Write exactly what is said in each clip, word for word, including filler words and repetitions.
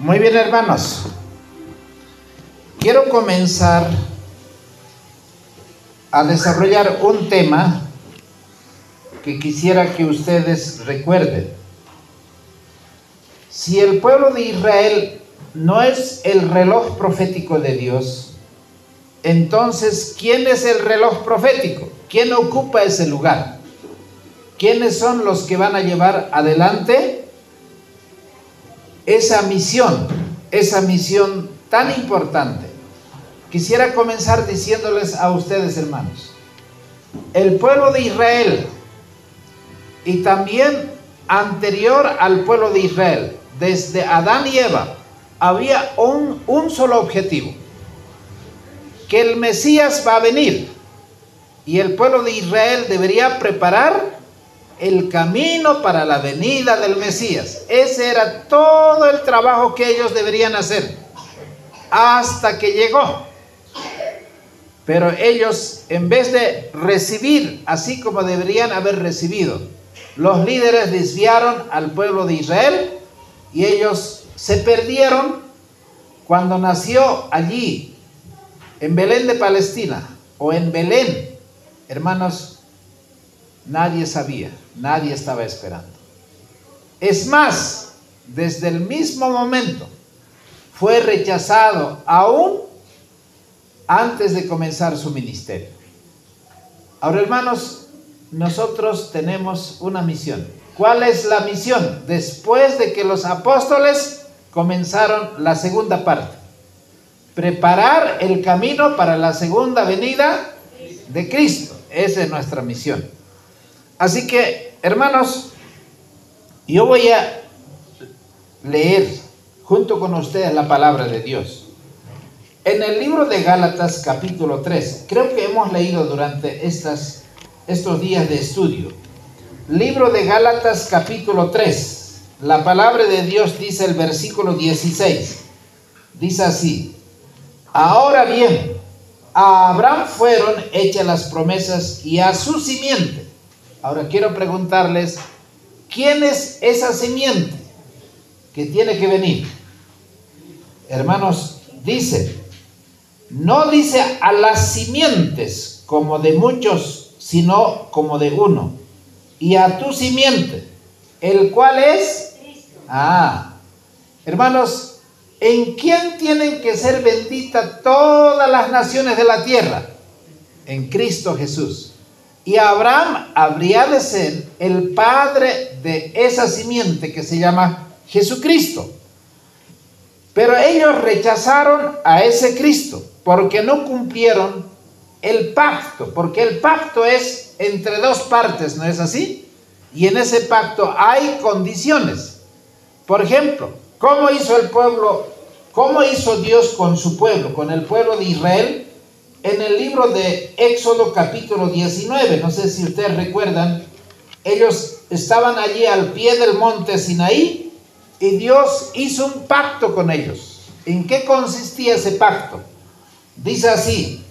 Muy bien, hermanos. Quiero comenzar a desarrollar un tema que quisiera que ustedes recuerden. Si el pueblo de Israel no es el reloj profético de Dios, entonces, ¿quién es el reloj profético? ¿Quién ocupa ese lugar? ¿Quiénes son los que van a llevar adelante esa misión, esa misión tan importante? Quisiera comenzar diciéndoles a ustedes, hermanos, el pueblo de Israel y también anterior al pueblo de Israel, desde Adán y Eva, había un, un solo objetivo: que el Mesías va a venir y el pueblo de Israel debería preparar el camino para la venida del Mesías. Ese era todo el trabajo que ellos deberían hacer hasta que llegó. Pero ellos, en vez de recibir así como deberían haber recibido, los líderes desviaron al pueblo de Israel y ellos se perdieron. Cuando nació allí en Belén de Palestina o en Belén, hermanos, nadie sabía, nadie estaba esperando. Es más, desde el mismo momento fue rechazado aún antes de comenzar su ministerio. Ahora, hermanos, nosotros tenemos una misión. ¿Cuál es la misión? Después de que los apóstoles comenzaron la segunda parte: preparar el camino para la segunda venida de Cristo. Esa es nuestra misión. Así que, hermanos, yo voy a leer junto con ustedes la palabra de Dios. En el libro de Gálatas capítulo tres, creo que hemos leído durante estas, estos días de estudio. Libro de Gálatas capítulo tres, la palabra de Dios dice el versículo dieciséis, dice así: ahora bien, a Abraham fueron hechas las promesas y a su simiente. Ahora quiero preguntarles, ¿quién es esa simiente que tiene que venir? Hermanos, dice, no dice a las simientes como de muchos, sino como de uno. Y a tu simiente, el cual es... Ah, hermanos, ¿en quién tienen que ser benditas todas las naciones de la tierra? En Cristo Jesús. Y Abraham habría de ser el padre de esa simiente que se llama Jesucristo. Pero ellos rechazaron a ese Cristo porque no cumplieron el pacto, porque el pacto es entre dos partes, ¿no es así? Y en ese pacto hay condiciones. Por ejemplo, ¿cómo hizo el pueblo, cómo hizo Dios con su pueblo, con el pueblo de Israel? En el libro de Éxodo capítulo diecinueve, no sé si ustedes recuerdan, ellos estaban allí al pie del monte Sinaí y Dios hizo un pacto con ellos. ¿En qué consistía ese pacto? Dice así,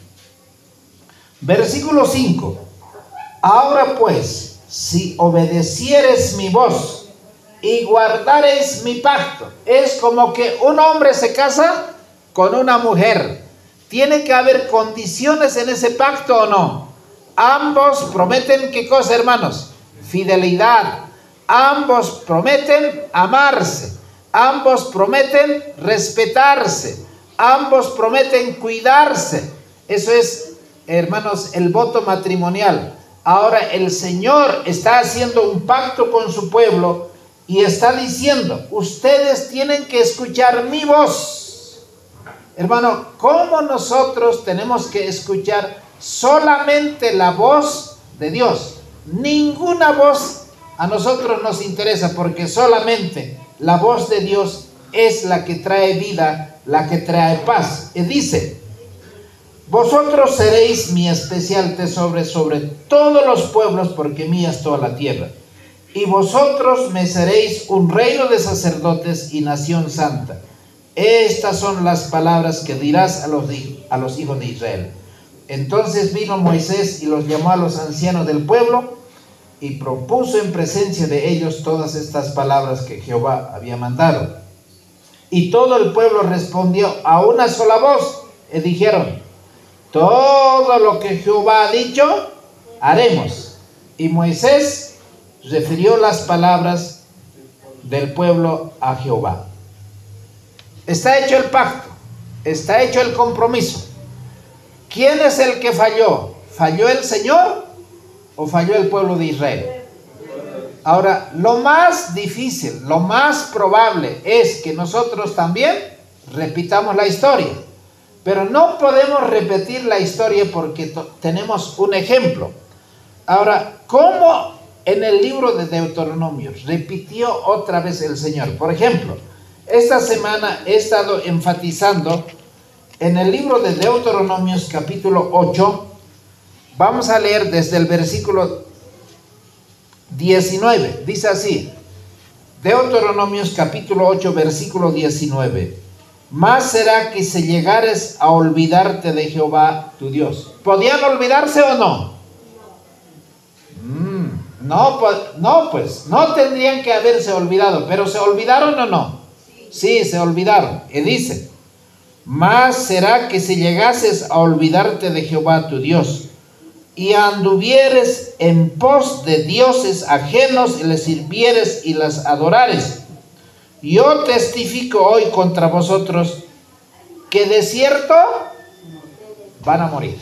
versículo cinco: ahora pues, si obedecieres mi voz y guardares mi pacto. Es como que un hombre se casa con una mujer. ¿Tiene que haber condiciones en ese pacto o no? Ambos prometen, ¿qué cosa, hermanos? Fidelidad. Ambos prometen amarse. Ambos prometen respetarse. Ambos prometen cuidarse. Eso es, hermanos, el voto matrimonial. Ahora el Señor está haciendo un pacto con su pueblo y está diciendo, ustedes tienen que escuchar mi voz. Hermano, ¿cómo nosotros tenemos que escuchar solamente la voz de Dios? Ninguna voz a nosotros nos interesa, porque solamente la voz de Dios es la que trae vida, la que trae paz. Y dice, vosotros seréis mi especial tesoro sobre todos los pueblos, porque mía es toda la tierra. Y vosotros me seréis un reino de sacerdotes y nación santa. Estas son las palabras que dirás a los, a los hijos de Israel. Entonces vino Moisés y los llamó a los ancianos del pueblo y propuso en presencia de ellos todas estas palabras que Jehová había mandado. Y todo el pueblo respondió a una sola voz y dijeron: todo lo que Jehová ha dicho, haremos. Y Moisés refirió las palabras del pueblo a Jehová. Está hecho el pacto, está hecho el compromiso. ¿Quién es el que falló? ¿Falló el Señor o falló el pueblo de Israel? Ahora, lo más difícil, lo más probable es que nosotros también repitamos la historia. Pero no podemos repetir la historia porque tenemos un ejemplo. Ahora, ¿cómo en el libro de Deuteronomio repitió otra vez el Señor? Por ejemplo, esta semana he estado enfatizando en el libro de Deuteronomios capítulo ocho. Vamos a leer desde el versículo diecinueve. Dice así, Deuteronomios capítulo ocho, versículo diecinueve. Más será que si llegares a olvidarte de Jehová tu Dios. ¿Podían olvidarse o no? Mm, no, pues, no, pues, no tendrían que haberse olvidado, pero ¿se olvidaron o no? Sí, se olvidaron. Y dice, más será que si llegases a olvidarte de Jehová tu Dios, y anduvieres en pos de dioses ajenos, y les sirvieres y las adorares. Yo testifico hoy contra vosotros que de cierto van a morir.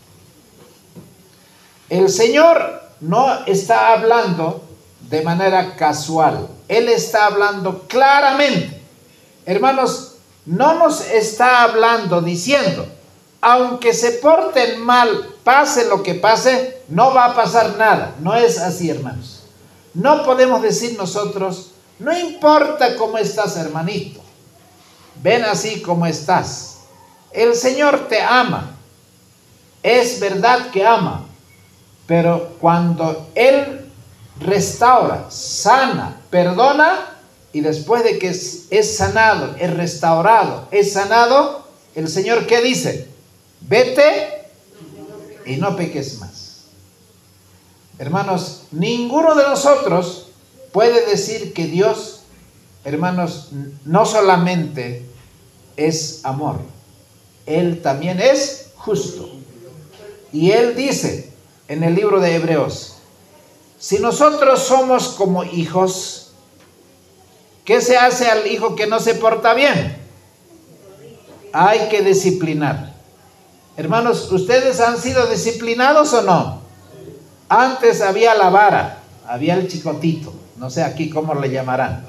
El Señor no está hablando de manera casual. Él está hablando claramente. Hermanos, no nos está hablando diciendo, aunque se porten mal, pase lo que pase, no va a pasar nada. No es así, hermanos. No podemos decir nosotros, no importa cómo estás, hermanito, ven así como estás. El Señor te ama. Es verdad que ama. Pero cuando Él restaura, sana, perdona, y después de que es, es sanado, es restaurado, es sanado, el Señor, ¿qué dice? Vete y no peques más. Hermanos, ninguno de nosotros puede decir que Dios, hermanos, no solamente es amor, Él también es justo. Y Él dice en el libro de Hebreos, si nosotros somos como hijos, ¿qué se hace al hijo que no se porta bien? Hay que disciplinar. Hermanos, ¿ustedes han sido disciplinados o no? Antes había la vara, había el chicotito, no sé aquí cómo le llamarán.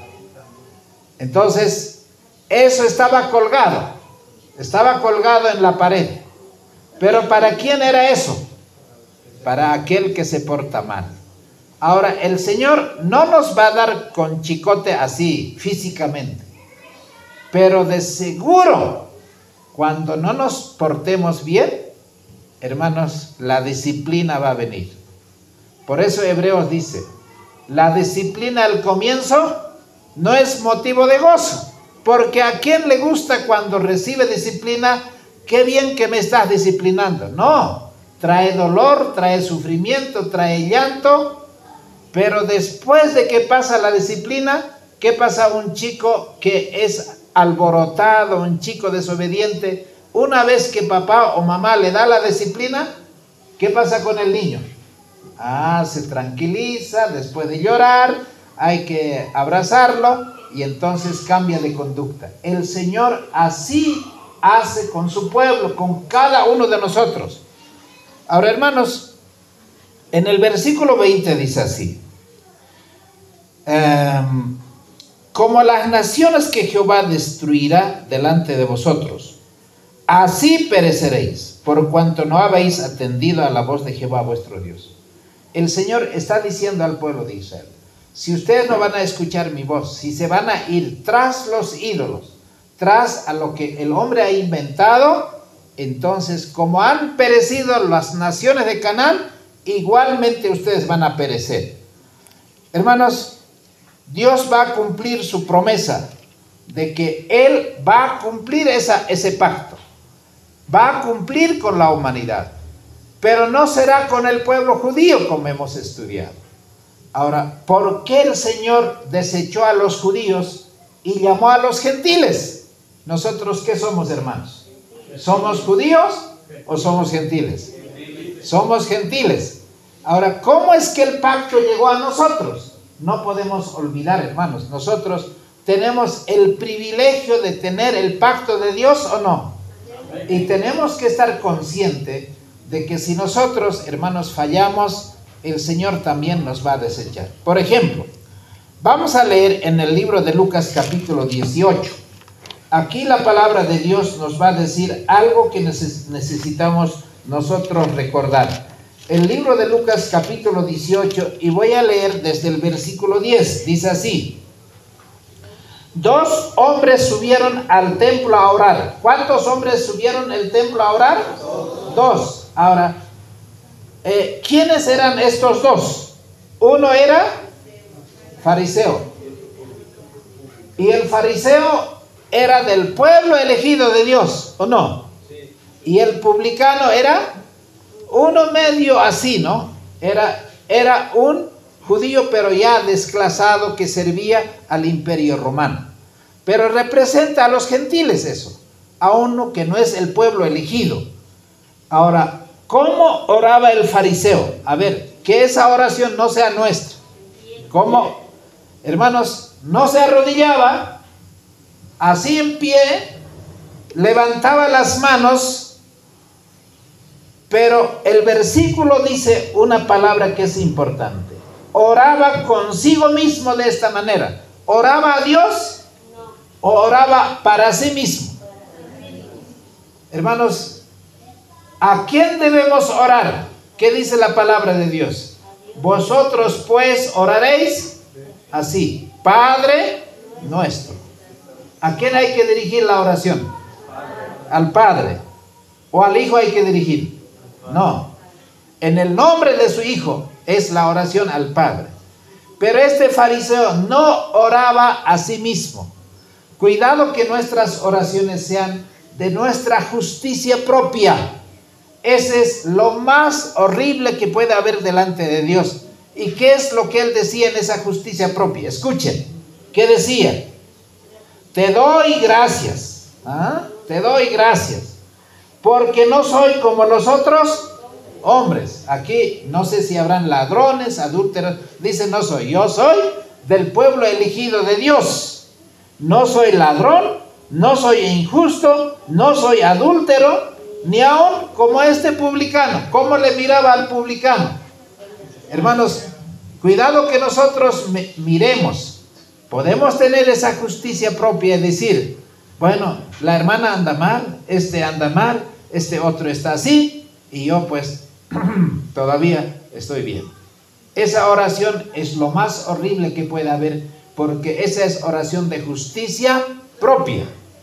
Entonces, eso estaba colgado, estaba colgado en la pared. Pero ¿para quién era eso? Para aquel que se porta mal. Ahora, el Señor no nos va a dar con chicote así, físicamente. Pero de seguro, cuando no nos portemos bien, hermanos, la disciplina va a venir. Por eso Hebreos dice, la disciplina al comienzo no es motivo de gozo, porque a quién le gusta cuando recibe disciplina, qué bien que me estás disciplinando. No, trae dolor, trae sufrimiento, trae llanto, pero después de que pasa la disciplina, ¿qué pasa? Un chico que es alborotado, un chico desobediente, una vez que papá o mamá le da la disciplina, ¿qué pasa con el niño? Ah, se tranquiliza, después de llorar, hay que abrazarlo y entonces cambia de conducta. El Señor así hace con su pueblo, con cada uno de nosotros. Ahora, hermanos, en el versículo veinte dice así, um, como las naciones que Jehová destruirá delante de vosotros, así pereceréis, por cuanto no habéis atendido a la voz de Jehová vuestro Dios. El Señor está diciendo al pueblo de Israel, si ustedes no van a escuchar mi voz, si se van a ir tras los ídolos, tras a lo que el hombre ha inventado, entonces como han perecido las naciones de Canaán, igualmente ustedes van a perecer. Hermanos, Dios va a cumplir su promesa de que Él va a cumplir esa, ese pacto, va a cumplir con la humanidad, pero no será con el pueblo judío como hemos estudiado. Ahora, ¿por qué el Señor desechó a los judíos y llamó a los gentiles. ¿Nosotros qué somos, hermanos? ¿Somos judíos o somos gentiles? Somos gentiles. Ahora, ¿cómo es que el pacto llegó a nosotros? No podemos olvidar, hermanos, nosotros tenemos el privilegio de tener el pacto de Dios o no. Y tenemos que estar conscientes de que si nosotros, hermanos, fallamos, el Señor también nos va a desechar. Por ejemplo, vamos a leer en el libro de Lucas capítulo dieciocho. Aquí la palabra de Dios nos va a decir algo que necesitamos nosotros recordar. El libro de Lucas capítulo dieciocho, y voy a leer desde el versículo diez, dice así: dos hombres subieron al templo a orar. ¿Cuántos hombres subieron al templo a orar? Dos. Dos. Ahora, eh, ¿quiénes eran estos dos? Uno era fariseo, y el fariseo era del pueblo elegido de Dios, ¿o no? Y el publicano era uno medio así, ¿no? Era, era un judío, pero ya desclasado, que servía al imperio romano. Pero representa a los gentiles eso, a uno que no es el pueblo elegido. Ahora, ¿cómo oraba el fariseo? A ver, que esa oración no sea nuestra. ¿Cómo? Hermanos, no se arrodillaba, así en pie, levantaba las manos. Pero el versículo dice una palabra que es importante. Oraba consigo mismo de esta manera. ¿Oraba a Dios o oraba para sí mismo? Hermanos, ¿a quién debemos orar? ¿Qué dice la palabra de Dios? Vosotros pues oraréis así: Padre nuestro. ¿A quién hay que dirigir la oración? Al Padre. ¿O al Hijo hay que dirigir? No, en el nombre de su Hijo es la oración al Padre. Pero este fariseo no oraba a sí mismo. Cuidado que nuestras oraciones sean de nuestra justicia propia. Ese es lo más horrible que puede haber delante de Dios. ¿Y qué es lo que él decía en esa justicia propia? Escuchen, ¿qué decía? Te doy gracias, ¿ah? Te doy gracias, porque no soy como los otros hombres. Aquí no sé si habrán ladrones, adúlteros. Dice no soy, yo soy del pueblo elegido de Dios. No soy ladrón, no soy injusto, no soy adúltero, ni aún como este publicano. ¿Cómo le miraba al publicano? Hermanos, cuidado que nosotros miremos. Podemos tener esa justicia propia y decir, bueno, la hermana anda mal, este anda mal, este otro está así, y yo pues todavía estoy bien. Esa oración es lo más horrible que puede haber, porque esa es oración de justicia propia.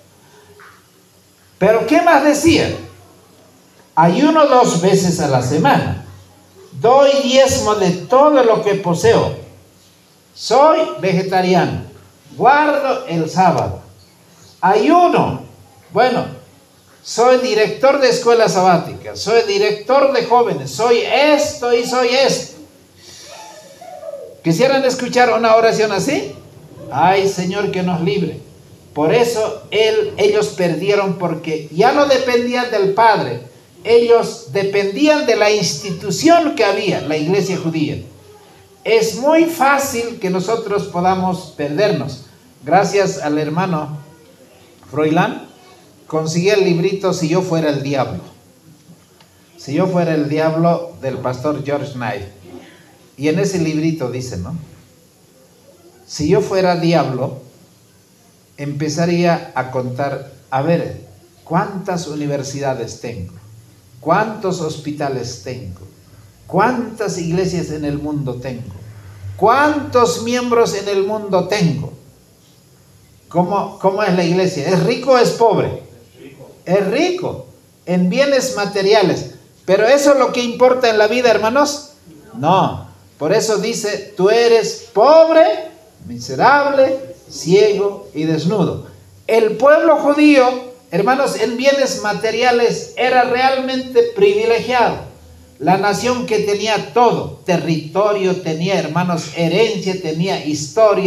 Pero ¿qué más decía? Ayuno dos veces a la semana, doy diezmo de todo lo que poseo, soy vegetariano, guardo el sábado, ayuno, bueno, soy director de escuela sabática, soy director de jóvenes, soy esto y soy esto. ¿Quisieran escuchar una oración así? Ay, Señor, que nos libre. Por eso él, ellos perdieron, porque ya no dependían del Padre, ellos dependían de la institución que había, la iglesia judía. Es muy fácil que nosotros podamos perdernos. Gracias al hermano Froilán, conseguí el librito Si yo fuera el diablo. Si yo fuera el diablo, del pastor George Knight. Y en ese librito dice, ¿no? Si yo fuera diablo, empezaría a contar, a ver, ¿cuántas universidades tengo? ¿Cuántos hospitales tengo? ¿Cuántas iglesias en el mundo tengo? ¿Cuántos miembros en el mundo tengo? ¿Cómo, cómo es la iglesia? ¿Es rico o es pobre? Es rico en bienes materiales. ¿Pero eso es lo que importa en la vida, hermanos? No. Por eso dice, tú eres pobre, miserable, ciego y desnudo. El pueblo judío, hermanos, en bienes materiales era realmente privilegiado. La nación que tenía todo, territorio, tenía, hermanos, herencia, tenía historia,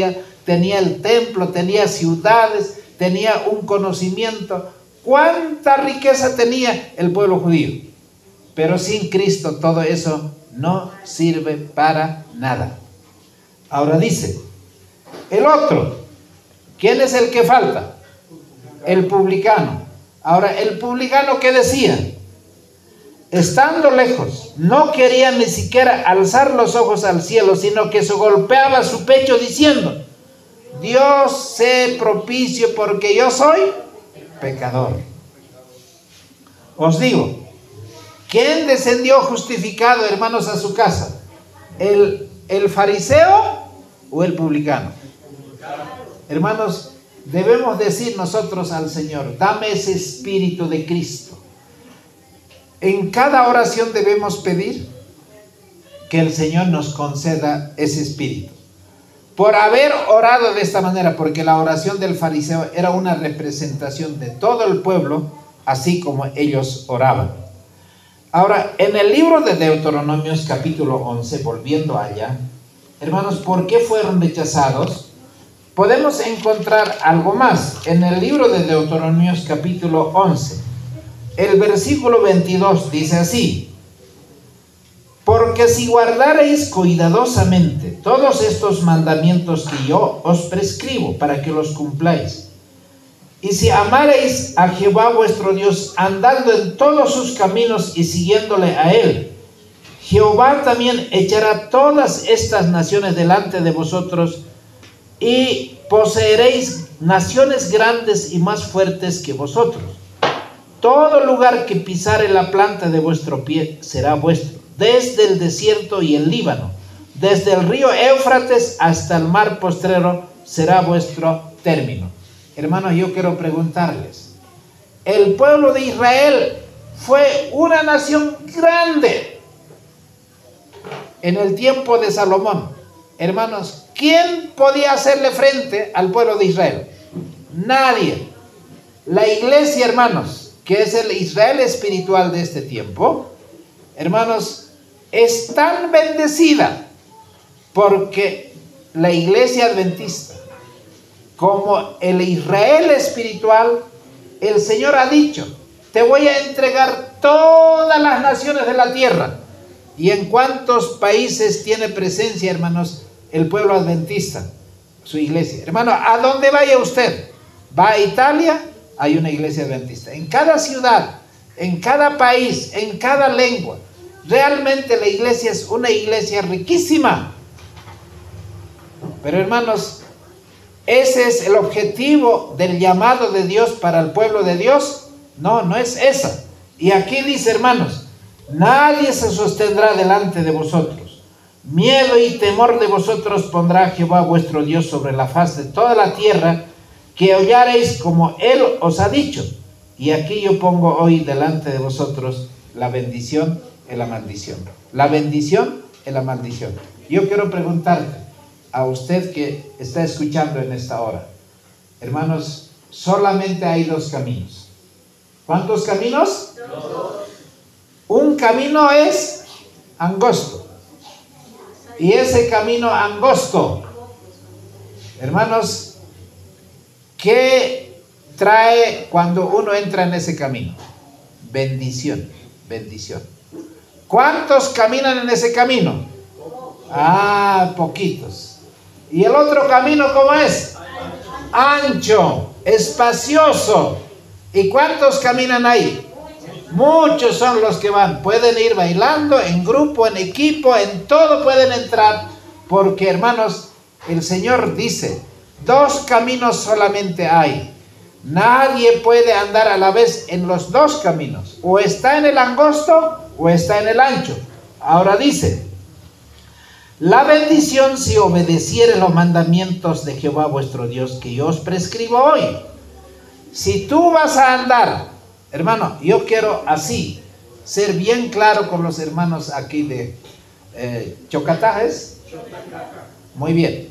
tenía el templo, tenía ciudades, tenía un conocimiento. ¿Cuánta riqueza tenía el pueblo judío? Pero sin Cristo todo eso no sirve para nada. Ahora dice, el otro, ¿quién es el que falta? El publicano. Ahora, el publicano, ¿qué decía? Estando lejos, no quería ni siquiera alzar los ojos al cielo, sino que se golpeaba su pecho diciendo, Dios sé propicio porque yo soy pecador. Os digo, ¿quién descendió justificado, hermanos, a su casa? ¿El, el fariseo o el publicano? Hermanos, debemos decir nosotros al Señor, dame ese espíritu de Cristo. En cada oración debemos pedir que el Señor nos conceda ese espíritu. Por haber orado de esta manera, porque la oración del fariseo era una representación de todo el pueblo, así como ellos oraban. Ahora, en el libro de Deuteronomios capítulo once, volviendo allá, hermanos, ¿por qué fueron rechazados? Podemos encontrar algo más. En el libro de Deuteronomios capítulo once, el versículo veintidós dice así, porque si guardareis cuidadosamente todos estos mandamientos que yo os prescribo para que los cumpláis, y si amareis a Jehová vuestro Dios andando en todos sus caminos y siguiéndole a él, Jehová también echará todas estas naciones delante de vosotros y poseeréis naciones grandes y más fuertes que vosotros. Todo lugar que pisare la planta de vuestro pie será vuestro, desde el desierto y el Líbano, desde el río Éufrates hasta el mar postrero será vuestro término. Hermanos, yo quiero preguntarles, el pueblo de Israel fue una nación grande en el tiempo de Salomón. Hermanos, ¿quién podía hacerle frente al pueblo de Israel? Nadie. La iglesia, hermanos, que es el Israel espiritual de este tiempo, hermanos, es tan bendecida porque la iglesia adventista, como el Israel espiritual, el Señor ha dicho, te voy a entregar todas las naciones de la tierra. ¿Y en cuántos países tiene presencia, hermanos, el pueblo adventista? Su iglesia. Hermano, a donde vaya usted, va a Italia, hay una iglesia adventista. En cada ciudad, en cada país, en cada lengua. Realmente la iglesia es una iglesia riquísima. Pero hermanos, ¿ese es el objetivo del llamado de Dios para el pueblo de Dios? No, no es esa. Y aquí dice, hermanos, nadie se sostendrá delante de vosotros. Miedo y temor de vosotros pondrá Jehová vuestro Dios sobre la faz de toda la tierra, que hollaréis como Él os ha dicho. Y aquí yo pongo hoy delante de vosotros la bendición y la maldición. La bendición y la maldición. Yo quiero preguntarte a usted que está escuchando en esta hora, hermanos, solamente hay dos caminos. ¿Cuántos caminos? Dos. Un camino es angosto. Y ese camino angosto, hermanos, ¿qué trae cuando uno entra en ese camino? Bendición, bendición. ¿Cuántos caminan en ese camino? Ah, poquitos. ¿Y el otro camino cómo es? Ancho, espacioso. ¿Y cuántos caminan ahí? Muchos son los que van. Pueden ir bailando, en grupo, en equipo, en todo pueden entrar. Porque, hermanos, el Señor dice, dos caminos solamente hay. Nadie puede andar a la vez en los dos caminos. O está en el angosto o está en el ancho. Ahora dice, la bendición si obedeciere los mandamientos de Jehová vuestro Dios que yo os prescribo hoy. Si tú vas a andar, hermano, yo quiero así ser bien claro con los hermanos aquí de eh, Chocatajes. Muy bien.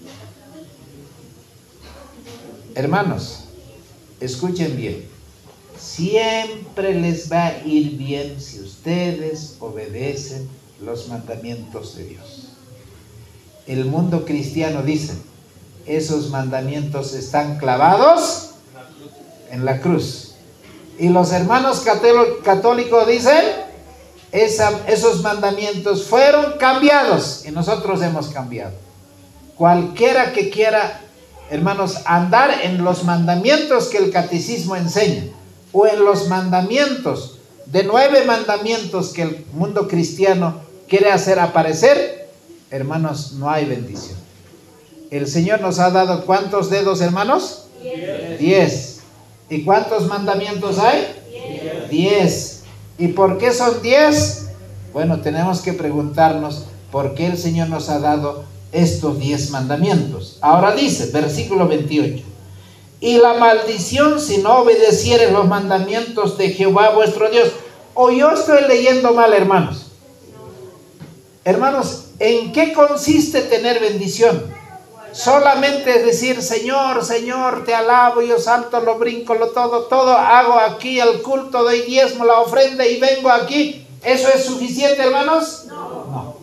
Hermanos, escuchen bien. Siempre les va a ir bien si ustedes obedecen los mandamientos de Dios. El mundo cristiano dice, esos mandamientos están clavados en la cruz. Y los hermanos católicos dicen, esa, esos mandamientos fueron cambiados y nosotros hemos cambiado. Cualquiera que quiera, hermanos, andar en los mandamientos que el catecismo enseña, o en los mandamientos, de nueve mandamientos que el mundo cristiano quiere hacer aparecer, hermanos, no hay bendición. El Señor nos ha dado ¿cuántos dedos, hermanos? Diez. Diez. ¿Y cuántos mandamientos hay? Diez. Diez. ¿Y por qué son diez? Bueno, tenemos que preguntarnos por qué el Señor nos ha dado estos diez mandamientos. Ahora dice, versículo veintiocho. Y la maldición si no obedecieres los mandamientos de Jehová vuestro Dios. O yo estoy leyendo mal, hermanos. Hermanos, ¿en qué consiste tener bendición? Solamente es decir, Señor, Señor, te alabo, yo salto, lo brinco, lo todo, todo hago aquí el culto, doy diezmo, la ofrenda y vengo aquí. ¿Eso es suficiente, hermanos? No. No.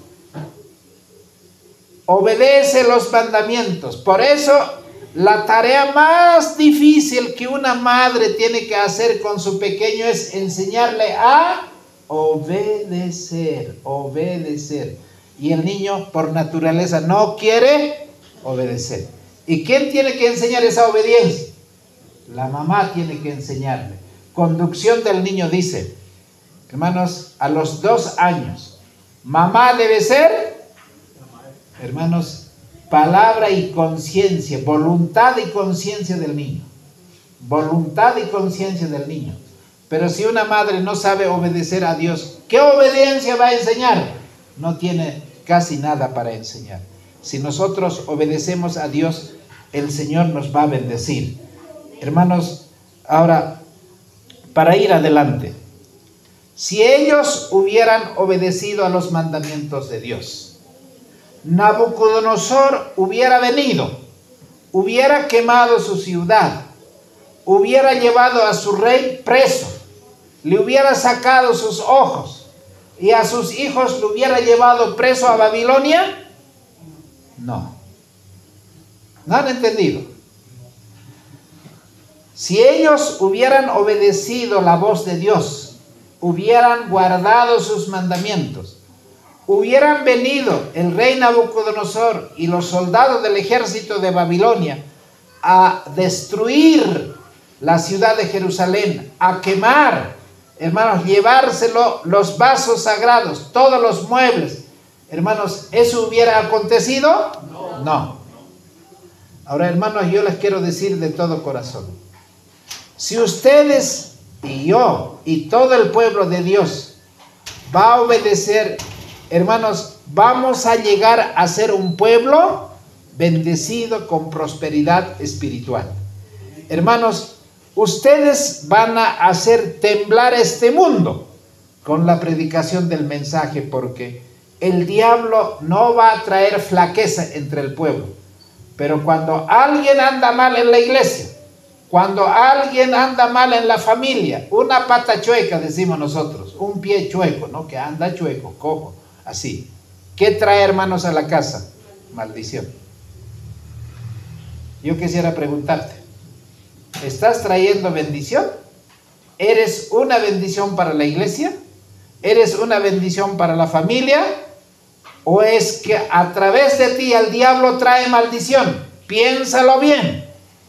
Obedece los mandamientos. Por eso, la tarea más difícil que una madre tiene que hacer con su pequeño es enseñarle a obedecer, obedecer. Y el niño, por naturaleza, no quiere obedecer. ¿Y quién tiene que enseñar esa obediencia? La mamá tiene que enseñarle. Conducción del niño dice, hermanos, a los dos años, mamá debe ser, hermanos, palabra y conciencia, voluntad y conciencia del niño. Voluntad y conciencia del niño. Pero si una madre no sabe obedecer a Dios, ¿qué obediencia va a enseñar? No tiene casi nada para enseñar. Si nosotros obedecemos a Dios, el Señor nos va a bendecir. Hermanos, ahora, para ir adelante, si ellos hubieran obedecido a los mandamientos de Dios, Nabucodonosor hubiera venido, hubiera quemado su ciudad, hubiera llevado a su rey preso, le hubiera sacado sus ojos y a sus hijos lo hubiera llevado preso a Babilonia. No, no han entendido. Si ellos hubieran obedecido la voz de Dios, hubieran guardado sus mandamientos, hubieran venido el rey Nabucodonosor y los soldados del ejército de Babilonia a destruir la ciudad de Jerusalén, a quemar, hermanos, llevárselo los vasos sagrados, todos los muebles. Hermanos, ¿eso hubiera acontecido? No. No. Ahora, hermanos, yo les quiero decir de todo corazón, si ustedes y yo y todo el pueblo de Dios va a obedecer, hermanos, vamos a llegar a ser un pueblo bendecido con prosperidad espiritual. Hermanos, ustedes van a hacer temblar este mundo con la predicación del mensaje, porque el diablo no va a traer flaqueza entre el pueblo. Pero cuando alguien anda mal en la iglesia, cuando alguien anda mal en la familia, una pata chueca, decimos nosotros, un pie chueco, ¿no? Que anda chueco, cojo, así. ¿Qué trae, hermanos, a la casa? Maldición. Yo quisiera preguntarte, ¿estás trayendo bendición? ¿Eres una bendición para la iglesia? ¿Eres una bendición para la familia? ¿O es que a través de ti el diablo trae maldición? Piénsalo bien.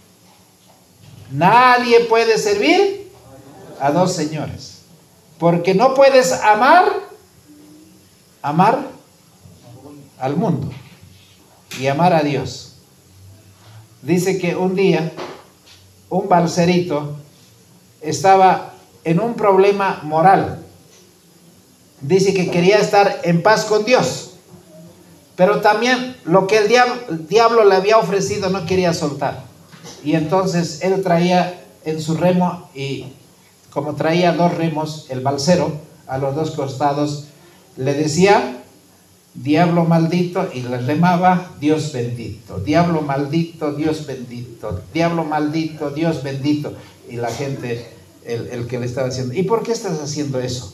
Nadie puede servir a dos señores, porque no puedes amar, amar al mundo y amar a Dios. Dice que un día un balserito estaba en un problema moral. Dice que quería estar en paz con Dios, pero también lo que el diablo, el diablo le había ofrecido no quería soltar. Y entonces él traía en su remo, y como traía dos remos, el balsero a los dos costados, le decía, diablo maldito, y le remaba, Dios bendito, diablo maldito, Dios bendito, diablo maldito, Dios bendito. Y la gente, el, el que le estaba diciendo, ¿y por qué estás haciendo eso?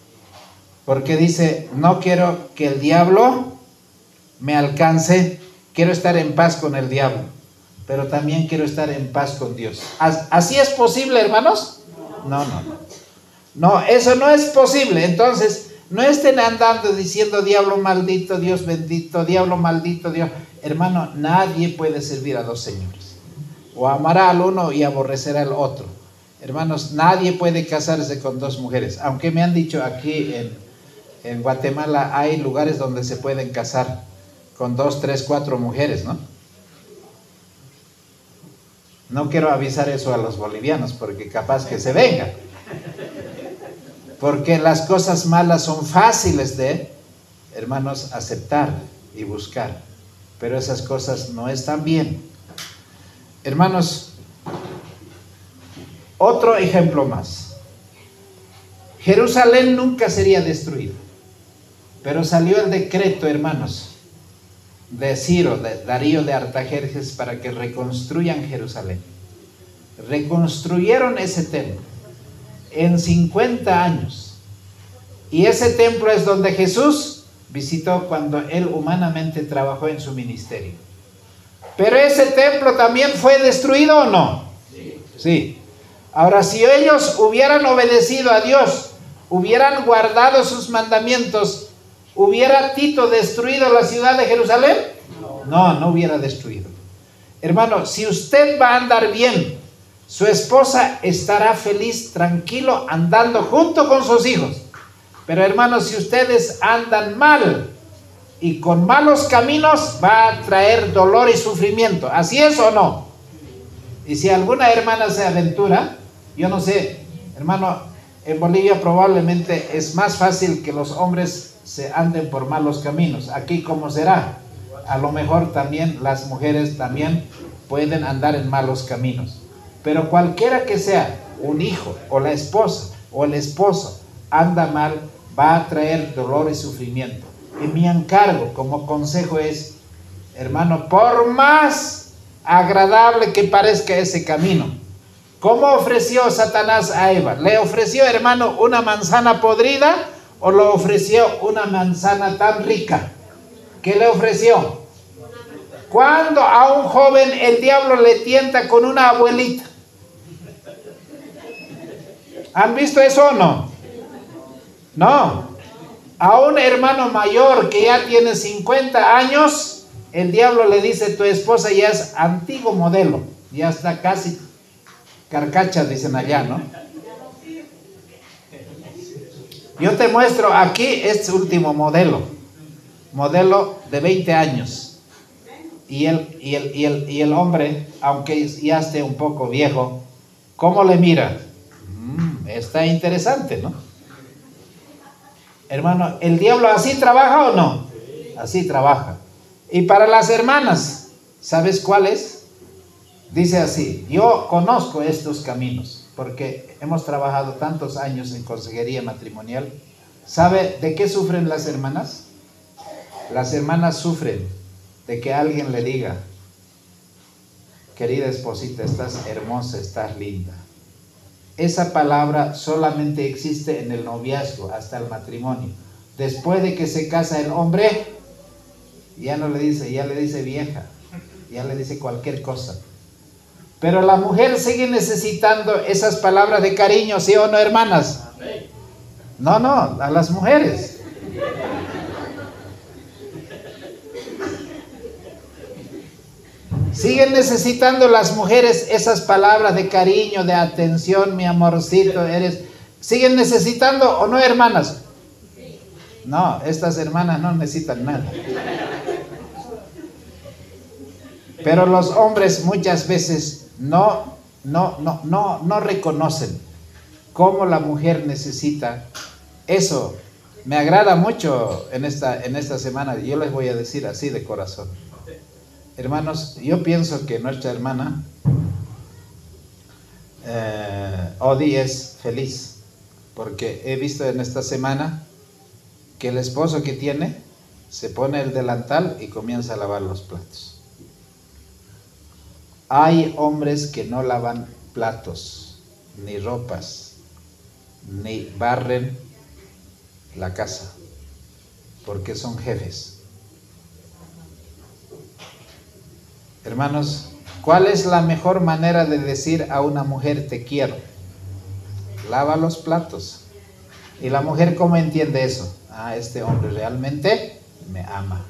Porque dice, no quiero que el diablo me alcance quiero estar en paz con el diablo, pero también quiero estar en paz con Dios. ¿Así es posible, hermanos? No, no, no. No, eso no es posible. Entonces, no estén andando diciendo diablo maldito, Dios bendito, diablo maldito, Dios. Hermano, nadie puede servir a dos señores. O amará al uno y aborrecerá al otro. Hermanos, nadie puede casarse con dos mujeres. Aunque me han dicho aquí en, en Guatemala hay lugares donde se pueden casar con dos, tres, cuatro mujeres, ¿no? No quiero avisar eso a los bolivianos porque capaz que se vengan. Porque las cosas malas son fáciles de, hermanos, aceptar y buscar. Pero esas cosas no están bien. Hermanos, otro ejemplo más. Jerusalén nunca sería destruida. Pero salió el decreto, hermanos, de Ciro, de Darío de Artajerjes, para que reconstruyan Jerusalén. Reconstruyeron ese templo en cincuenta años. Y ese templo es donde Jesús visitó cuando él humanamente trabajó en su ministerio. Pero ese templo también fue destruido, ¿o no? Sí. Sí. Ahora, si ellos hubieran obedecido a Dios, hubieran guardado sus mandamientos, ¿hubiera Tito destruido la ciudad de Jerusalén? No, no hubiera destruido. Hermano, si usted va a andar bien, su esposa estará feliz, tranquilo, andando junto con sus hijos. Pero hermanos, si ustedes andan mal y con malos caminos, va a traer dolor y sufrimiento. ¿Así es o no? Y si alguna hermana se aventura, yo no sé, hermano, en Bolivia probablemente es más fácil que los hombres se anden por malos caminos. Aquí, ¿cómo será? A lo mejor también las mujeres también pueden andar en malos caminos. Pero cualquiera que sea, un hijo o la esposa o el esposo anda mal, va a traer dolor y sufrimiento. Y mi encargo como consejo es, hermano, por más agradable que parezca ese camino, ¿cómo ofreció Satanás a Eva? ¿Le ofreció, hermano, una manzana podrida o le ofreció una manzana tan rica? ¿Qué le ofreció? Cuando a un joven el diablo le tienta con una abuelita. ¿Han visto eso o no? No. A un hermano mayor que ya tiene cincuenta años, el diablo le dice, tu esposa ya es antiguo modelo, ya está casi carcacha, dicen allá, ¿no? Yo te muestro aquí este último modelo, modelo de veinte años. Y el, y el, y el, y el hombre, aunque ya esté un poco viejo, ¿cómo le mira? Mm, está interesante, ¿no? Hermano, ¿el diablo así trabaja o no? Así trabaja. Y para las hermanas, ¿sabes cuál es? Dice así, yo conozco estos caminos, porque hemos trabajado tantos años en consejería matrimonial. ¿Sabe de qué sufren las hermanas? Las hermanas sufren de que alguien le diga, querida esposita, estás hermosa, estás linda. Esa palabra solamente existe en el noviazgo hasta el matrimonio. Después de que se casa el hombre, ya no le dice, ya le dice vieja, ya le dice cualquier cosa. Pero la mujer sigue necesitando esas palabras de cariño, ¿sí o no, hermanas? No, no, a las mujeres. Siguen necesitando las mujeres esas palabras de cariño, de atención, mi amorcito, eres. ¿Siguen necesitando o no, hermanas? No, estas hermanas no necesitan nada. Pero los hombres muchas veces no, no, no, no, no reconocen cómo la mujer necesita eso. Me agrada mucho en esta, en esta semana, yo les voy a decir así de corazón. Hermanos, yo pienso que nuestra hermana eh, Odi es feliz, porque he visto en esta semana que el esposo que tiene se pone el delantal y comienza a lavar los platos. Hay hombres que no lavan platos, ni ropas, ni barren la casa, porque son jefes. Hermanos, ¿cuál es la mejor manera de decir a una mujer te quiero? Lava los platos. ¿Y la mujer cómo entiende eso? Ah, este hombre realmente me ama.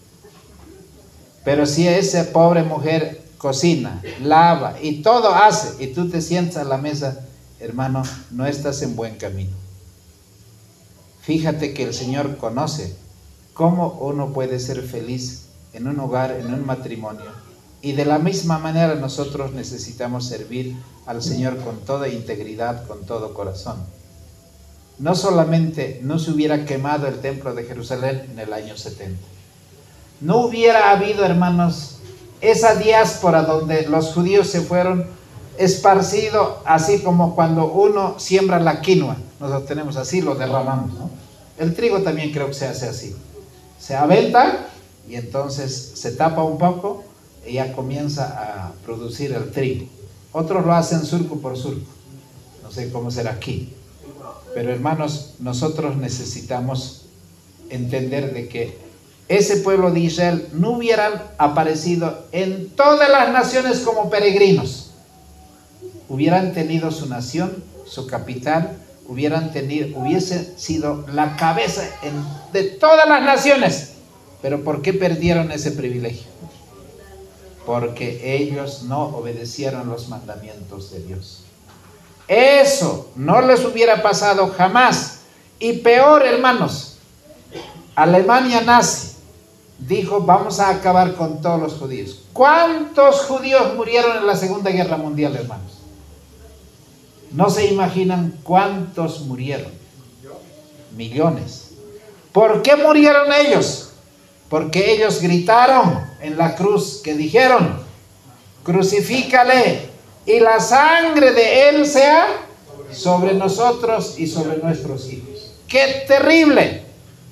Pero si esa pobre mujer cocina, lava y todo hace, y tú te sientas a la mesa, hermano, no estás en buen camino. Fíjate que el Señor conoce cómo uno puede ser feliz en un hogar, en un matrimonio. Y de la misma manera nosotros necesitamos servir al Señor con toda integridad, con todo corazón. No solamente no se hubiera quemado el templo de Jerusalén en el año setenta. No hubiera habido, hermanos, esa diáspora donde los judíos se fueron esparcidos, así como cuando uno siembra la quinoa. Nosotros tenemos así, lo derramamos, ¿no? El trigo también creo que se hace así. Se aventa y entonces se tapa un poco y ya comienza a producir el trigo. Otros lo hacen surco por surco. No sé cómo será aquí. Pero hermanos, nosotros necesitamos entender de que ese pueblo de Israel no hubieran aparecido en todas las naciones como peregrinos. Hubieran tenido su nación, su capital, hubieran tenido, hubiese sido la cabeza en, de todas las naciones. Pero ¿por qué perdieron ese privilegio? Porque ellos no obedecieron los mandamientos de Dios. Eso no les hubiera pasado jamás. Y peor, hermanos, Alemania nazi dijo, vamos a acabar con todos los judíos. ¿Cuántos judíos murieron en la Segunda Guerra Mundial, hermanos? No se imaginan cuántos murieron. Millones. ¿Por qué murieron ellos? Porque ellos gritaron en la cruz, que dijeron, crucifícale y la sangre de él sea sobre nosotros y sobre nuestros hijos. ¡Qué terrible!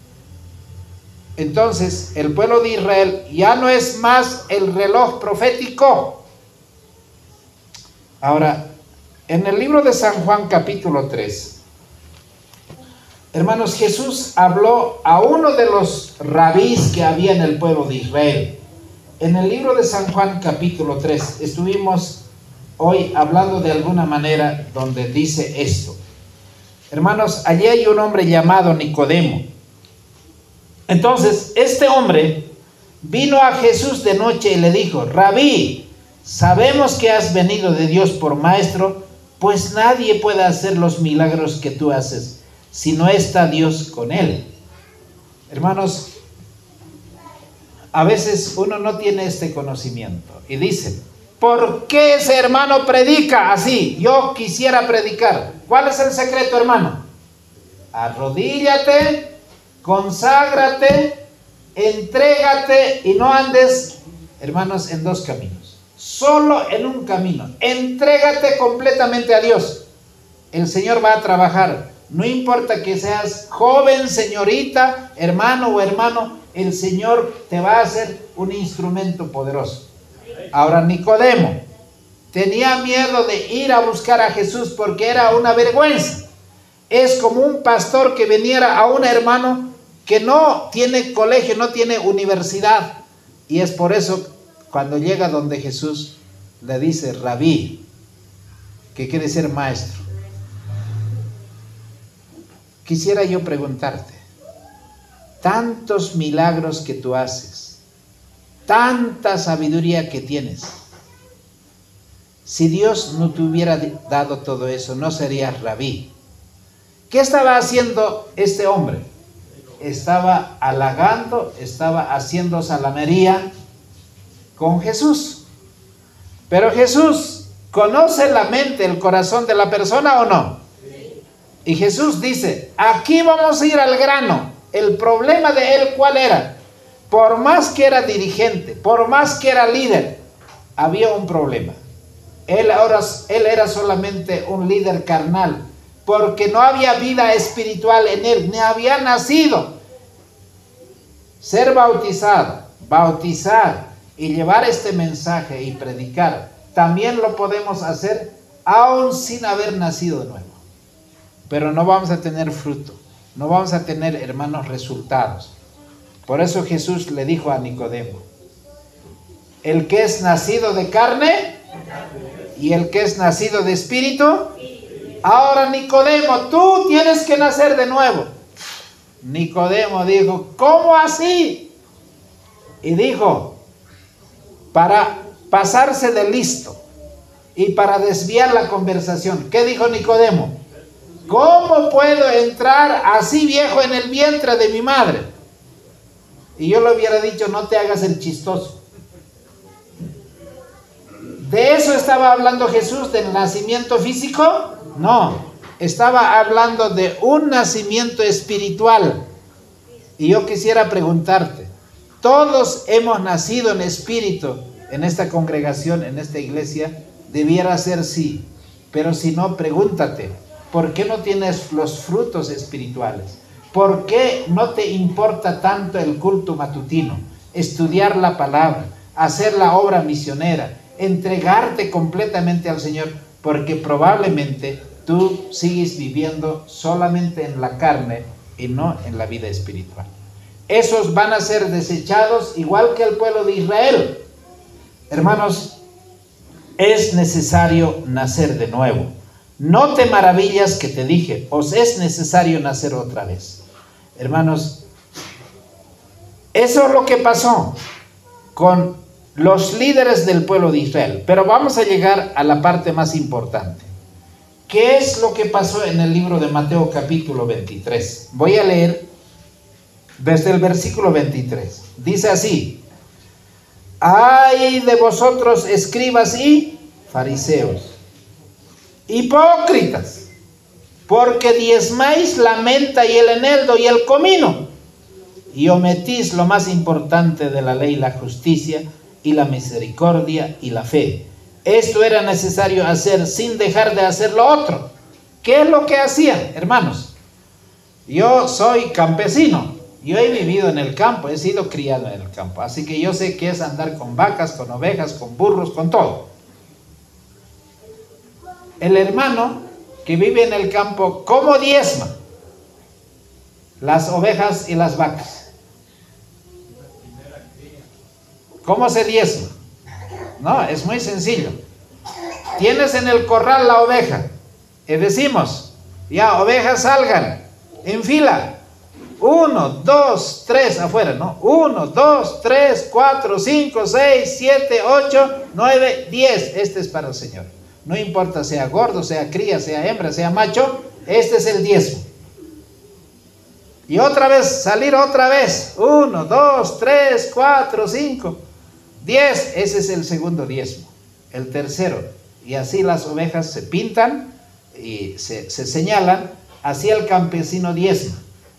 Entonces, el pueblo de Israel ya no es más el reloj profético. Ahora, en el libro de San Juan capítulo tres, hermanos, Jesús habló a uno de los rabís que había en el pueblo de Israel. En el libro de San Juan capítulo tres, estuvimos hoy hablando de alguna manera donde dice esto. Hermanos, allí hay un hombre llamado Nicodemo. Entonces, este hombre vino a Jesús de noche y le dijo, Rabí, sabemos que has venido de Dios por maestro, pues nadie puede hacer los milagros que tú haces si no está Dios con él. Hermanos, a veces uno no tiene este conocimiento y dice, ¿por qué ese hermano predica así? Yo quisiera predicar. ¿Cuál es el secreto, hermano? Arrodíllate, conságrate, entrégate y no andes, hermanos, en dos caminos. Solo en un camino. Entrégate completamente a Dios. El Señor va a trabajar. No importa que seas joven, señorita, hermano o hermano, el Señor te va a hacer un instrumento poderoso. Ahora, Nicodemo tenía miedo de ir a buscar a Jesús porque era una vergüenza. Es como un pastor que viniera a un hermano que no tiene colegio, no tiene universidad. Y es por eso cuando llega donde Jesús le dice Rabí, que quiere decir maestro. Quisiera yo preguntarte, tantos milagros que tú haces, tanta sabiduría que tienes, si Dios no te hubiera dado todo eso, no serías Rabí. ¿Qué estaba haciendo este hombre? Estaba halagando, estaba haciendo salamería con Jesús. Pero Jesús conoce la mente, el corazón de la persona, ¿o no? Sí. Y Jesús dice, aquí vamos a ir al grano. El problema de él, ¿cuál era? Por más que era dirigente, por más que era líder, había un problema. Él, ahora, él era solamente un líder carnal, porque no había vida espiritual en él, ni había nacido. Ser bautizado, bautizar y llevar este mensaje y predicar, también lo podemos hacer aún sin haber nacido de nuevo. Pero no vamos a tener fruto, no vamos a tener, hermanos, resultados. Por eso Jesús le dijo a Nicodemo, El que es nacido de carne y el que es nacido de espíritu. Ahora Nicodemo, tú tienes que nacer de nuevo. Nicodemo dijo, ¿cómo así? Y dijo, para pasarse de listo y para desviar la conversación, ¿qué dijo Nicodemo? ¿Cómo puedo entrar así viejo en el vientre de mi madre? Y yo le hubiera dicho, no te hagas el chistoso. ¿De eso estaba hablando Jesús, del nacimiento físico? No, estaba hablando de un nacimiento espiritual. Y yo quisiera preguntarte, ¿todos hemos nacido en espíritu en esta congregación, en esta iglesia? Debiera ser sí, pero si no, pregúntate, ¿por qué no tienes los frutos espirituales? ¿Por qué no te importa tanto el culto matutino, estudiar la palabra, hacer la obra misionera, entregarte completamente al Señor? Porque probablemente tú sigues viviendo solamente en la carne y no en la vida espiritual. Esos van a ser desechados igual que el pueblo de Israel. Hermanos, es necesario nacer de nuevo. No te maravillas que te dije, os es necesario nacer otra vez. Hermanos, eso es lo que pasó con los líderes del pueblo de Israel. Pero vamos a llegar a la parte más importante. ¿Qué es lo que pasó en el libro de Mateo capítulo veintitrés? Voy a leer desde el versículo veintitrés. Dice así: ay de vosotros, escribas y fariseos, hipócritas, porque diezmáis la menta y el eneldo y el comino, y omitís lo más importante de la ley, la justicia y la misericordia y la fe. Esto era necesario hacer sin dejar de hacer lo otro. ¿Qué es lo que hacían, hermanos? Yo soy campesino, yo he vivido en el campo, he sido criado en el campo, así que yo sé qué es andar con vacas, con ovejas, con burros, con todo. El hermano que vive en el campo, ¿cómo diezma las ovejas y las vacas? ¿Cómo se diezma? No, es muy sencillo. Tienes en el corral la oveja y decimos, ya, ovejas salgan en fila. Uno, dos, tres, afuera, ¿no? Uno, dos, tres, cuatro, cinco, seis, siete, ocho, nueve, diez. Este es para el Señor. No importa sea gordo, sea cría, sea hembra, sea macho, este es el diezmo. Y otra vez, salir otra vez. Uno, dos, tres, cuatro, cinco, diez. Ese es el segundo diezmo. El tercero. Y así las ovejas se pintan y se, se señalan. Así el campesino diezma.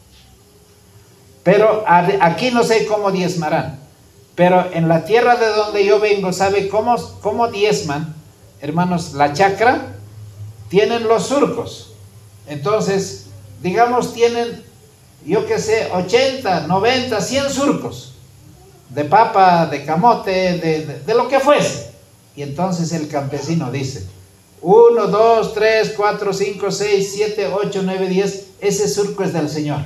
Pero aquí no sé cómo diezmarán. Pero en la tierra de donde yo vengo, ¿sabe cómo, cómo diezman? Hermanos, la chacra, tienen los surcos. Entonces, digamos, tienen, yo que sé, ochenta, noventa, cien surcos. De papa, de camote, de, de, de lo que fuese. Y entonces el campesino dice, uno, dos, tres, cuatro, cinco, seis, siete, ocho, nueve, diez. Ese surco es del Señor.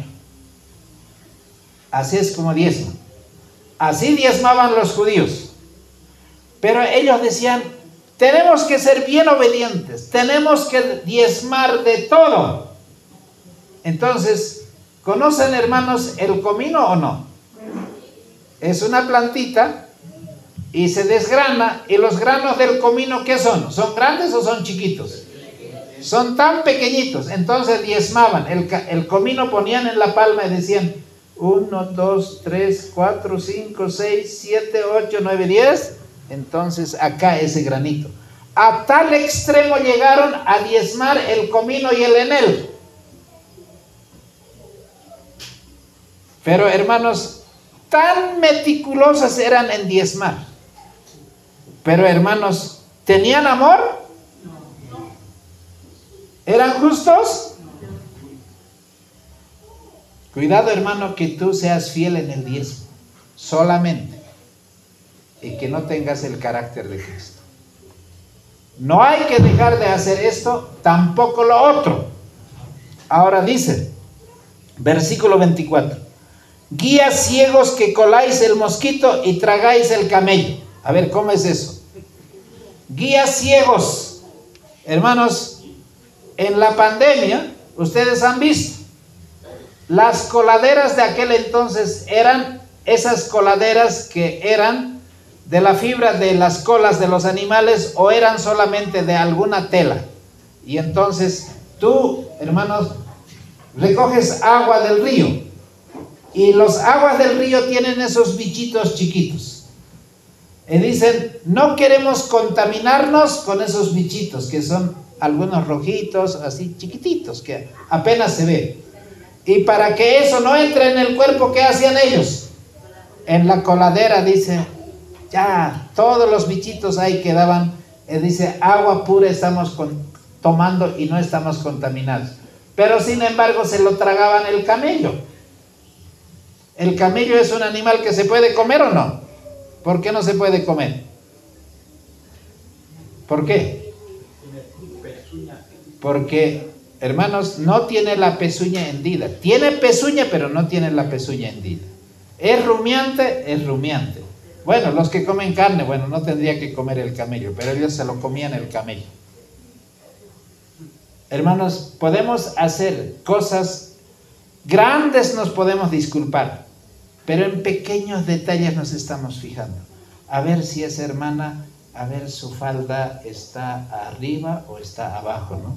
Así es como diezman. Así diezmaban los judíos. Pero ellos decían, tenemos que ser bien obedientes, tenemos que diezmar de todo. Entonces, ¿conocen, hermanos, el comino o no? Es una plantita y se desgrana, y los granos del comino, ¿qué son? ¿Son grandes o son chiquitos? Son tan pequeñitos. Entonces diezmaban, el, el comino ponían en la palma y decían, uno, dos, tres, cuatro, cinco, seis, siete, ocho, nueve, diez. Entonces acá ese granito. A tal extremo llegaron a diezmar el comino y el eneldo. Pero hermanos, tan meticulosas eran en diezmar. Pero hermanos, ¿tenían amor? ¿Eran justos? Cuidado, hermano, que tú seas fiel en el diezmo solamente, y que no tengas el carácter de Cristo. No hay que dejar de hacer esto, tampoco lo otro. Ahora dice, versículo veinticuatro, guías ciegos que coláis el mosquito y tragáis el camello. A ver, ¿cómo es eso? Guías ciegos. Hermanos, en la pandemia, ustedes han visto, las coladeras de aquel entonces eran esas coladeras que eran de la fibra de las colas de los animales o eran solamente de alguna tela. Y entonces tú, hermanos, recoges agua del río y los aguas del río tienen esos bichitos chiquitos. Y dicen, no queremos contaminarnos con esos bichitos que son algunos rojitos, así chiquititos, que apenas se ve. Y para que eso no entre en el cuerpo, ¿qué hacían ellos? En la coladera, dice, ya, todos los bichitos ahí quedaban. Y dice, agua pura estamos con, tomando y no estamos contaminados. Pero sin embargo se lo tragaban el camello. ¿El camello es un animal que se puede comer o no? ¿Por qué no se puede comer? ¿Por qué? Porque, hermanos, no tiene la pezuña hendida. Tiene pezuña, pero no tiene la pezuña hendida. ¿Es rumiante? Es rumiante. Bueno, los que comen carne, bueno, no tendría que comer el camello, pero ellos se lo comían el camello. Hermanos, podemos hacer cosas grandes, nos podemos disculpar, pero en pequeños detalles nos estamos fijando. A ver si esa hermana, a ver su falda está arriba o está abajo, ¿no?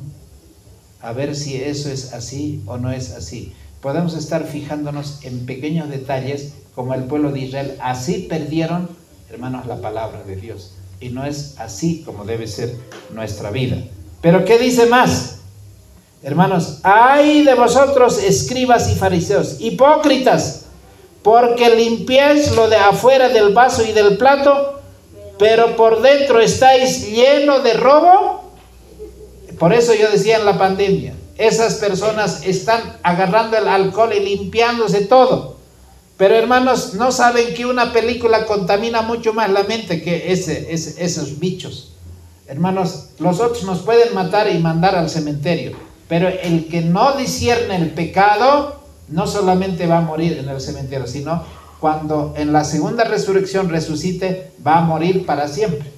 A ver si eso es así o no es así. Podemos estar fijándonos en pequeños detalles como el pueblo de Israel. Así perdieron, hermanos, la palabra de Dios. Y no es así como debe ser nuestra vida. Pero ¿qué dice más? Hermanos, ay de vosotros, escribas y fariseos, hipócritas, porque limpiáis lo de afuera del vaso y del plato, pero por dentro estáis llenos de robo. Por eso yo decía en la pandemia, esas personas están agarrando el alcohol y limpiándose todo. Pero hermanos, no saben que una película contamina mucho más la mente que ese, ese, esos bichos. Hermanos, los otros nos pueden matar y mandar al cementerio, pero el que no discierne el pecado, no solamente va a morir en el cementerio, sino cuando en la segunda resurrección resucite, va a morir para siempre.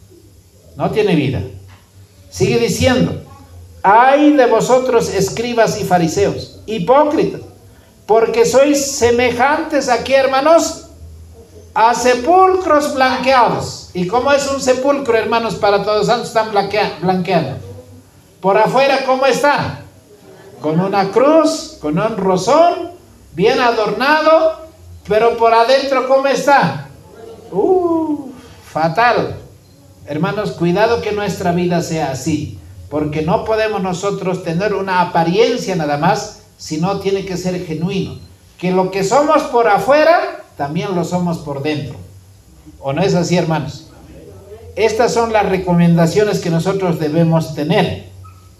No tiene vida. Sigue diciendo, ay de vosotros, escribas y fariseos, hipócritas, porque sois semejantes aquí, hermanos, a sepulcros blanqueados. ¿Y cómo es un sepulcro, hermanos? Para todos santos están blanqueados. Por afuera, ¿cómo está? Con una cruz, con un rosón, bien adornado, pero por adentro, ¿cómo está? Uh, fatal. Hermanos, cuidado que nuestra vida sea así, porque no podemos nosotros tener una apariencia nada más, sino tiene que ser genuino. Que lo que somos por afuera, también lo somos por dentro. ¿O no es así, hermanos? Estas son las recomendaciones que nosotros debemos tener.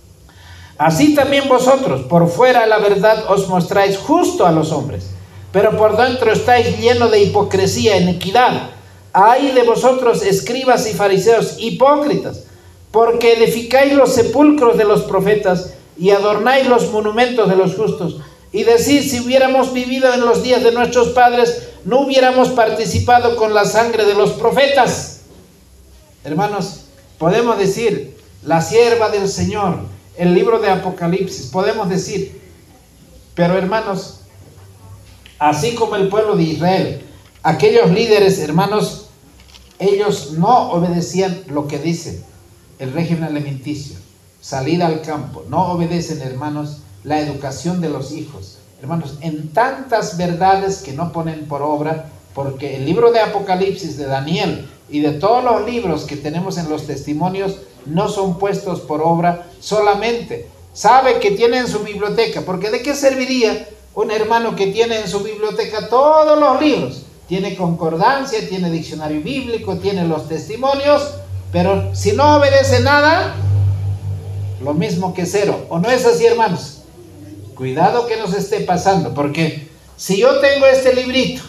Así también vosotros, por fuera la verdad os mostráis justo a los hombres, pero por dentro estáis llenos de hipocresía, iniquidad. Ay de vosotros, escribas y fariseos, hipócritas, porque edificáis los sepulcros de los profetas y adornáis los monumentos de los justos. Y decís, si hubiéramos vivido en los días de nuestros padres, no hubiéramos participado con la sangre de los profetas. Hermanos, podemos decir, la sierva del Señor, el libro de Apocalipsis, podemos decir, pero hermanos, así como el pueblo de Israel, aquellos líderes, hermanos, ellos no obedecían lo que dice el régimen alimenticio, salida al campo, no obedecen, hermanos, la educación de los hijos, hermanos, en tantas verdades que no ponen por obra, porque el libro de Apocalipsis, de Daniel y de todos los libros que tenemos en los testimonios no son puestos por obra. Solamente sabe que tiene en su biblioteca, porque ¿de qué serviría un hermano que tiene en su biblioteca todos los libros? Tiene concordancia, tiene diccionario bíblico, tiene los testimonios, pero si no obedece nada, lo mismo que cero. ¿O no es así, hermanos? Cuidado que nos esté pasando, porque si yo tengo este librito,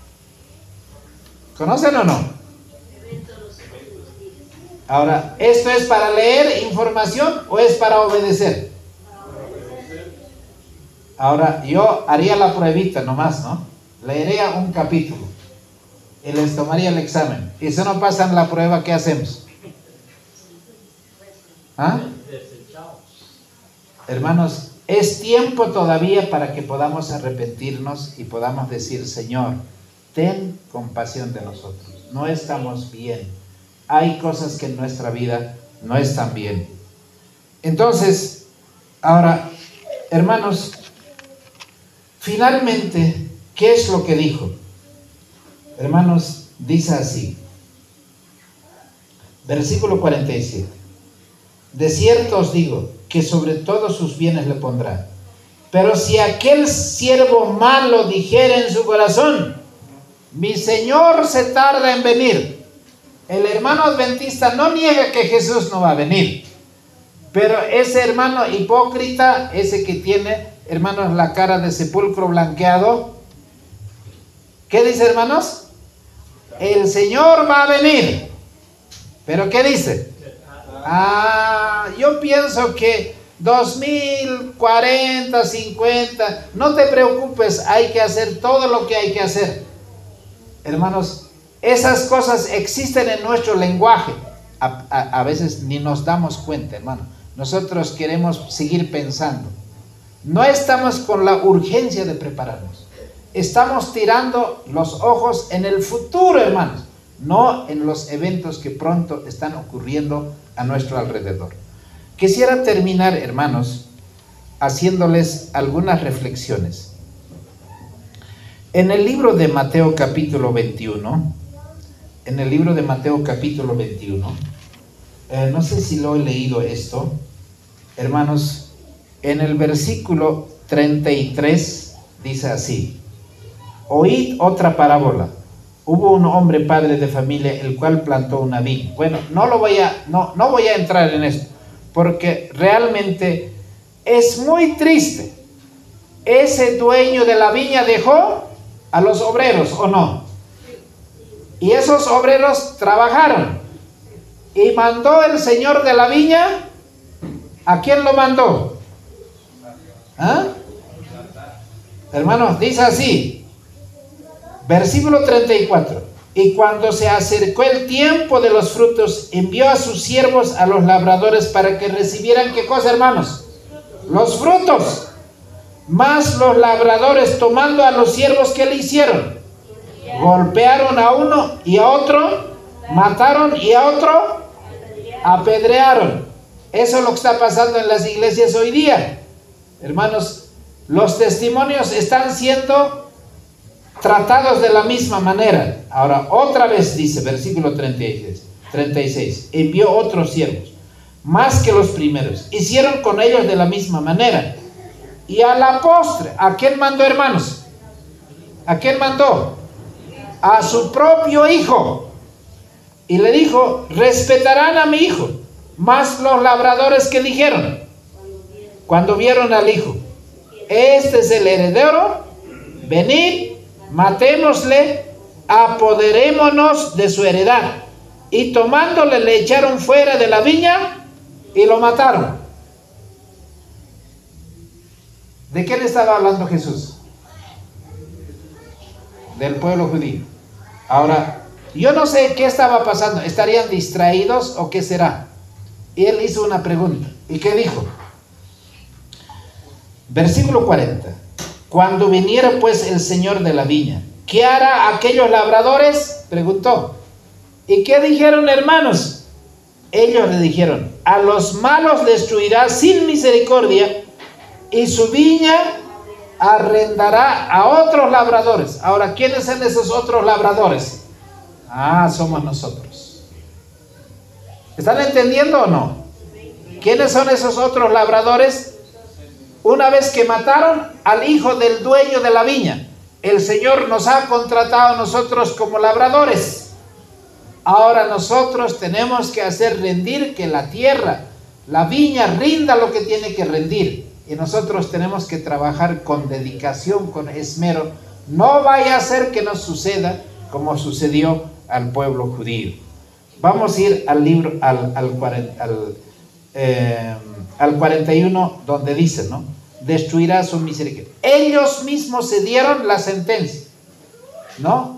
¿conocen o no? Ahora, ¿esto es para leer información o es para obedecer? Ahora, yo haría la pruebita nomás, ¿no? Leería un capítulo. y les tomaría el examen. Y si no pasan la prueba, ¿qué hacemos? ¿Ah? Hermanos, es tiempo todavía para que podamos arrepentirnos y podamos decir: Señor, ten compasión de nosotros. No estamos bien. Hay cosas que en nuestra vida no están bien. Entonces, ahora, hermanos, finalmente, ¿qué es lo que dijo? Hermanos, dice así, versículo cuarenta y siete. De cierto os digo que sobre todos sus bienes le pondrá. Pero si aquel siervo malo dijera en su corazón: mi Señor se tarda en venir. El hermano adventista no niega que Jesús no va a venir. Pero ese hermano hipócrita, ese que tiene, hermanos, la cara de sepulcro blanqueado, ¿qué dice, hermanos? El Señor va a venir. ¿Pero qué dice? Ah, yo pienso que dos mil, cuarenta, cincuenta, no te preocupes, hay que hacer todo lo que hay que hacer. Hermanos, esas cosas existen en nuestro lenguaje. A, a, a veces ni nos damos cuenta, hermano. Nosotros queremos seguir pensando. No estamos con la urgencia de prepararnos. Estamos tirando los ojos en el futuro, hermanos, no en los eventos que pronto están ocurriendo a nuestro alrededor. Quisiera terminar, hermanos, haciéndoles algunas reflexiones. En el libro de Mateo capítulo veintiuno, en el libro de Mateo capítulo veintiuno, eh, no sé si lo he leído esto, hermanos, en el versículo treinta y tres dice así: oíd otra parábola. Hubo un hombre padre de familia, el cual plantó una viña. Bueno, no lo voy a, no, no voy a entrar en esto, porque realmente es muy triste. Ese dueño de la viña dejó a los obreros, ¿o no? Y esos obreros trabajaron. Y mandó el señor de la viña, ¿a quién lo mandó? ¿Ah? Hermanos, dice así, versículo treinta y cuatro. Y cuando se acercó el tiempo de los frutos, envió a sus siervos a los labradores para que recibieran, ¿qué cosa, hermanos? Los frutos. Mas los labradores, tomando a los siervos, ¿qué le hicieron? Golpearon a uno y a otro, mataron, y a otro apedrearon. Eso es lo que está pasando en las iglesias hoy día. Hermanos, los testimonios están siendo tratados de la misma manera. Ahora, otra vez dice, versículo treinta y seis, treinta y seis, envió otros siervos, más que los primeros. Hicieron con ellos de la misma manera. Y a la postre, ¿a quién mandó, hermanos? ¿A quién mandó? A su propio hijo. Y le dijo, respetarán a mi hijo. Más los labradores, que dijeron cuando vieron al hijo: este es el heredero, venid, matémosle, apoderémonos de su heredad. Y tomándole, le echaron fuera de la viña y lo mataron. ¿De qué le estaba hablando Jesús? Del pueblo judío. Ahora, yo no sé qué estaba pasando. ¿Estarían distraídos o qué será? Y él hizo una pregunta. ¿Y qué dijo? Versículo cuarenta. Cuando viniera pues el señor de la viña, ¿qué hará aquellos labradores? Preguntó. ¿Y qué dijeron, hermanos? Ellos le dijeron: a los malos destruirá sin misericordia, y su viña arrendará a otros labradores. Ahora, ¿quiénes son esos otros labradores? Ah, somos nosotros. ¿Están entendiendo o no? ¿Quiénes son esos otros labradores? Una vez que mataron al hijo del dueño de la viña, el Señor nos ha contratado a nosotros como labradores. Ahora nosotros tenemos que hacer rendir, que la tierra, la viña, rinda lo que tiene que rendir. Y nosotros tenemos que trabajar con dedicación, con esmero. No vaya a ser que nos suceda como sucedió al pueblo judío. Vamos a ir al libro, al, al, al, eh, al cuarenta y uno, donde dice, ¿no? Destruirá su misericordia. Ellos mismos se dieron la sentencia, ¿no?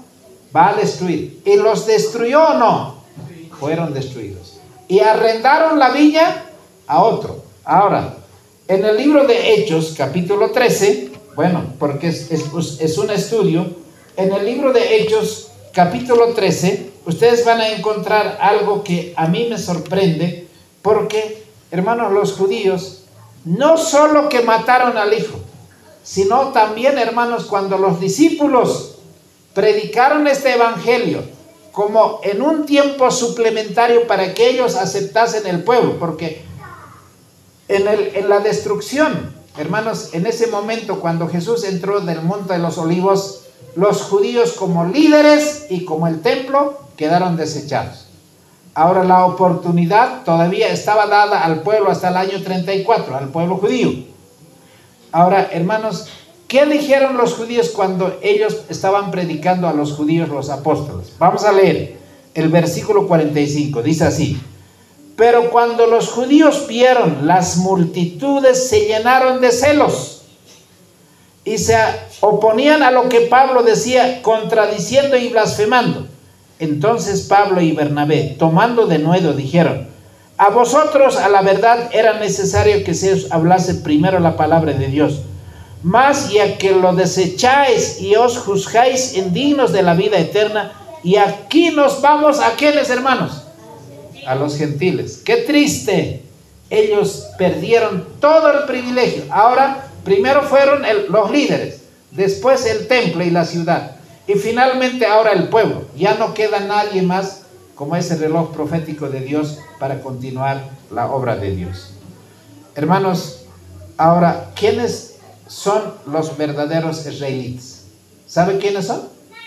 va a destruir. ¿Y los destruyó o no? Fueron destruidos. Y arrendaron la viña a otro. Ahora, en el libro de Hechos, capítulo trece, bueno, porque es, es, es un estudio, en el libro de Hechos, capítulo trece, ustedes van a encontrar algo que a mí me sorprende, porque, hermanos, los judíos, no solo que mataron al hijo, sino también, hermanos, cuando los discípulos predicaron este evangelio, como en un tiempo suplementario para que ellos aceptasen el pueblo, porque en, el, en la destrucción, hermanos, en ese momento cuando Jesús entró del monte de los olivos, los judíos como líderes y como el templo quedaron desechados. Ahora la oportunidad todavía estaba dada al pueblo hasta el año treinta y cuatro, al pueblo judío. Ahora, hermanos, ¿qué dijeron los judíos cuando ellos estaban predicando a los judíos, los apóstoles? Vamos a leer el versículo cuarenta y cinco, dice así: pero cuando los judíos vieron las multitudes, se llenaron de celos y se oponían a lo que Pablo decía, contradiciendo y blasfemando. Entonces Pablo y Bernabé, tomando denuedo, dijeron: a vosotros a la verdad era necesario que se os hablase primero la palabra de Dios, mas ya que lo desecháis y os juzgáis indignos de la vida eterna, y aquí nos vamos a ¿quiénes, hermanos? A los gentiles. Qué triste, ellos perdieron todo el privilegio. Ahora, primero fueron el, los líderes, después el templo y la ciudad, y finalmente ahora el pueblo. Ya no queda nadie más como ese reloj profético de Dios para continuar la obra de Dios. Hermanos, ahora, ¿quiénes son los verdaderos israelitas? ¿Sabe quiénes son?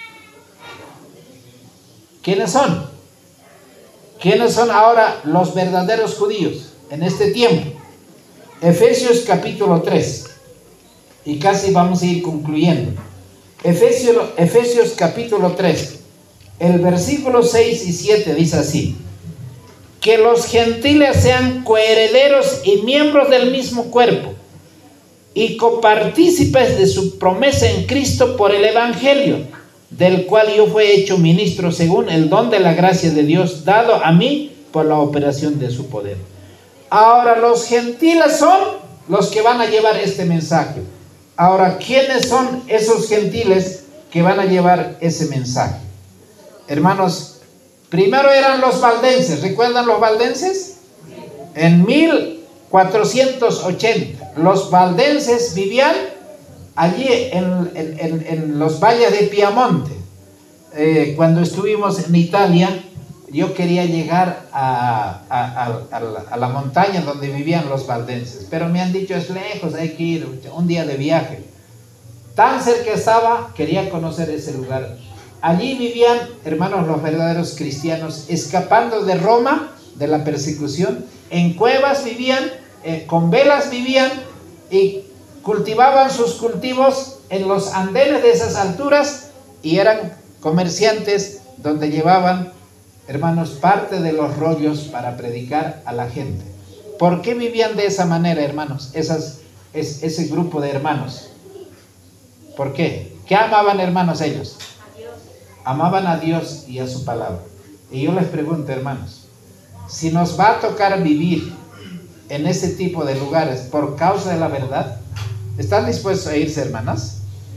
¿Quiénes son? ¿Quiénes son ahora los verdaderos judíos en este tiempo? Efesios capítulo tres. Y casi vamos a ir concluyendo. Efesios, Efesios capítulo tres. El versículo seis y siete dice así: que los gentiles sean coherederos y miembros del mismo cuerpo, y copartícipes de su promesa en Cristo por el evangelio, del cual yo fui hecho ministro según el don de la gracia de Dios dado a mí por la operación de su poder. Ahora los gentiles son los que van a llevar este mensaje. Ahora, ¿quiénes son esos gentiles que van a llevar ese mensaje? Hermanos, primero eran los valdenses. ¿Recuerdan los valdenses? En mil cuatrocientos ochenta, los valdenses vivían allí en, en, en, en los valles de Piamonte. Eh, cuando estuvimos en Italia, yo quería llegar a, a, a, a, la, a la montaña donde vivían los valdenses, pero me han dicho es lejos, hay que ir un día de viaje. Tan cerca estaba, quería conocer ese lugar. Allí vivían, hermanos, los verdaderos cristianos, escapando de Roma, de la persecución. En cuevas vivían, eh, con velas vivían, y cultivaban sus cultivos en los andenes de esas alturas, y eran comerciantes donde llevaban, hermanos, parte de los rollos para predicar a la gente. ¿Por qué vivían de esa manera, hermanos? Esas, es, ese grupo de hermanos. ¿Por qué? ¿Qué amaban, hermanos, ellos? Amaban a Dios y a su palabra. Y yo les pregunto, hermanos, si nos va a tocar vivir en ese tipo de lugares por causa de la verdad, ¿están dispuestos a irse, hermanas?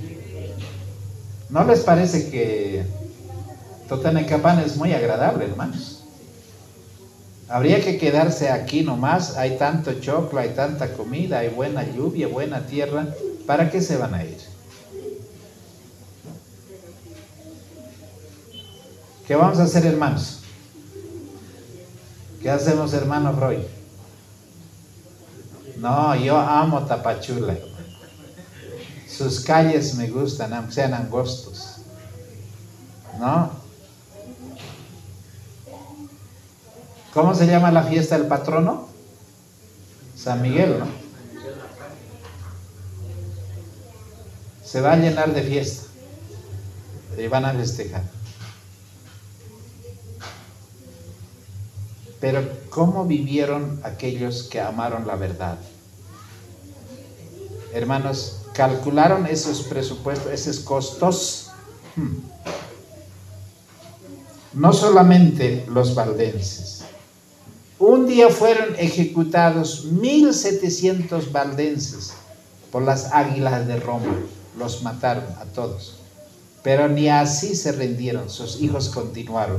¿No les parece que Totonicapán es muy agradable, hermanos? Habría que quedarse aquí nomás. Hay tanto choclo, hay tanta comida, hay buena lluvia, buena tierra. ¿Para qué se van a ir? ¿Qué vamos a hacer, hermanos? ¿Qué hacemos, hermano Roy? No, yo amo Tapachula. Sus calles me gustan, aunque sean angostos. ¿No? ¿Cómo se llama la fiesta del patrono? San Miguel, ¿no? Se va a llenar de fiesta y van a festejar. Pero ¿cómo vivieron aquellos que amaron la verdad? Hermanos, calcularon esos presupuestos, esos costos. Hmm. no solamente los valdenses. Un día fueron ejecutados mil setecientos valdenses por las águilas de Roma. Los mataron a todos. Pero ni así se rindieron, sus hijos continuaron.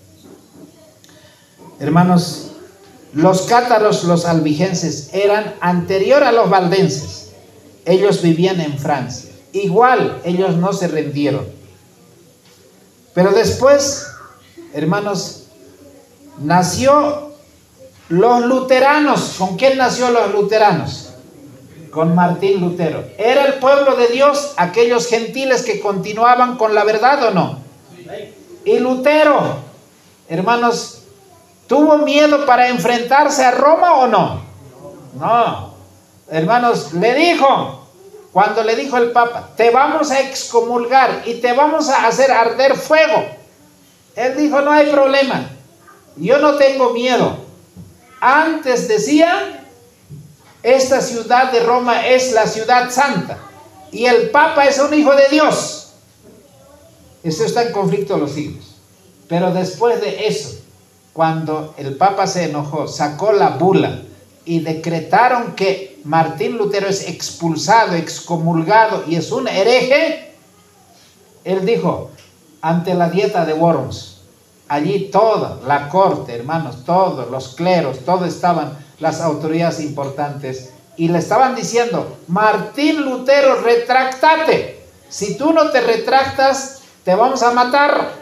Hermanos, los cátaros, los albigenses, eran anterior a los valdenses. Ellos vivían en Francia. Igual, ellos no se rindieron. Pero después, hermanos, nació los luteranos. ¿Con quién nació los luteranos? Con Martín Lutero. ¿Era el pueblo de Dios aquellos gentiles que continuaban con la verdad o no? Y Lutero, hermanos, ¿tuvo miedo para enfrentarse a Roma o no? No. Hermanos, le dijo, cuando le dijo el Papa, te vamos a excomulgar y te vamos a hacer arder fuego. Él dijo, no hay problema, yo no tengo miedo. Antes decía, esta ciudad de Roma es la ciudad santa y el Papa es un hijo de Dios. Eso está en conflicto de los siglos. Pero después de eso, cuando el Papa se enojó, sacó la bula y decretaron que Martín Lutero es expulsado, excomulgado y es un hereje, él dijo, ante la dieta de Worms, allí toda la corte, hermanos, todos los cleros, todos estaban, las autoridades importantes, y le estaban diciendo, Martín Lutero, retráctate, si tú no te retractas, te vamos a matar.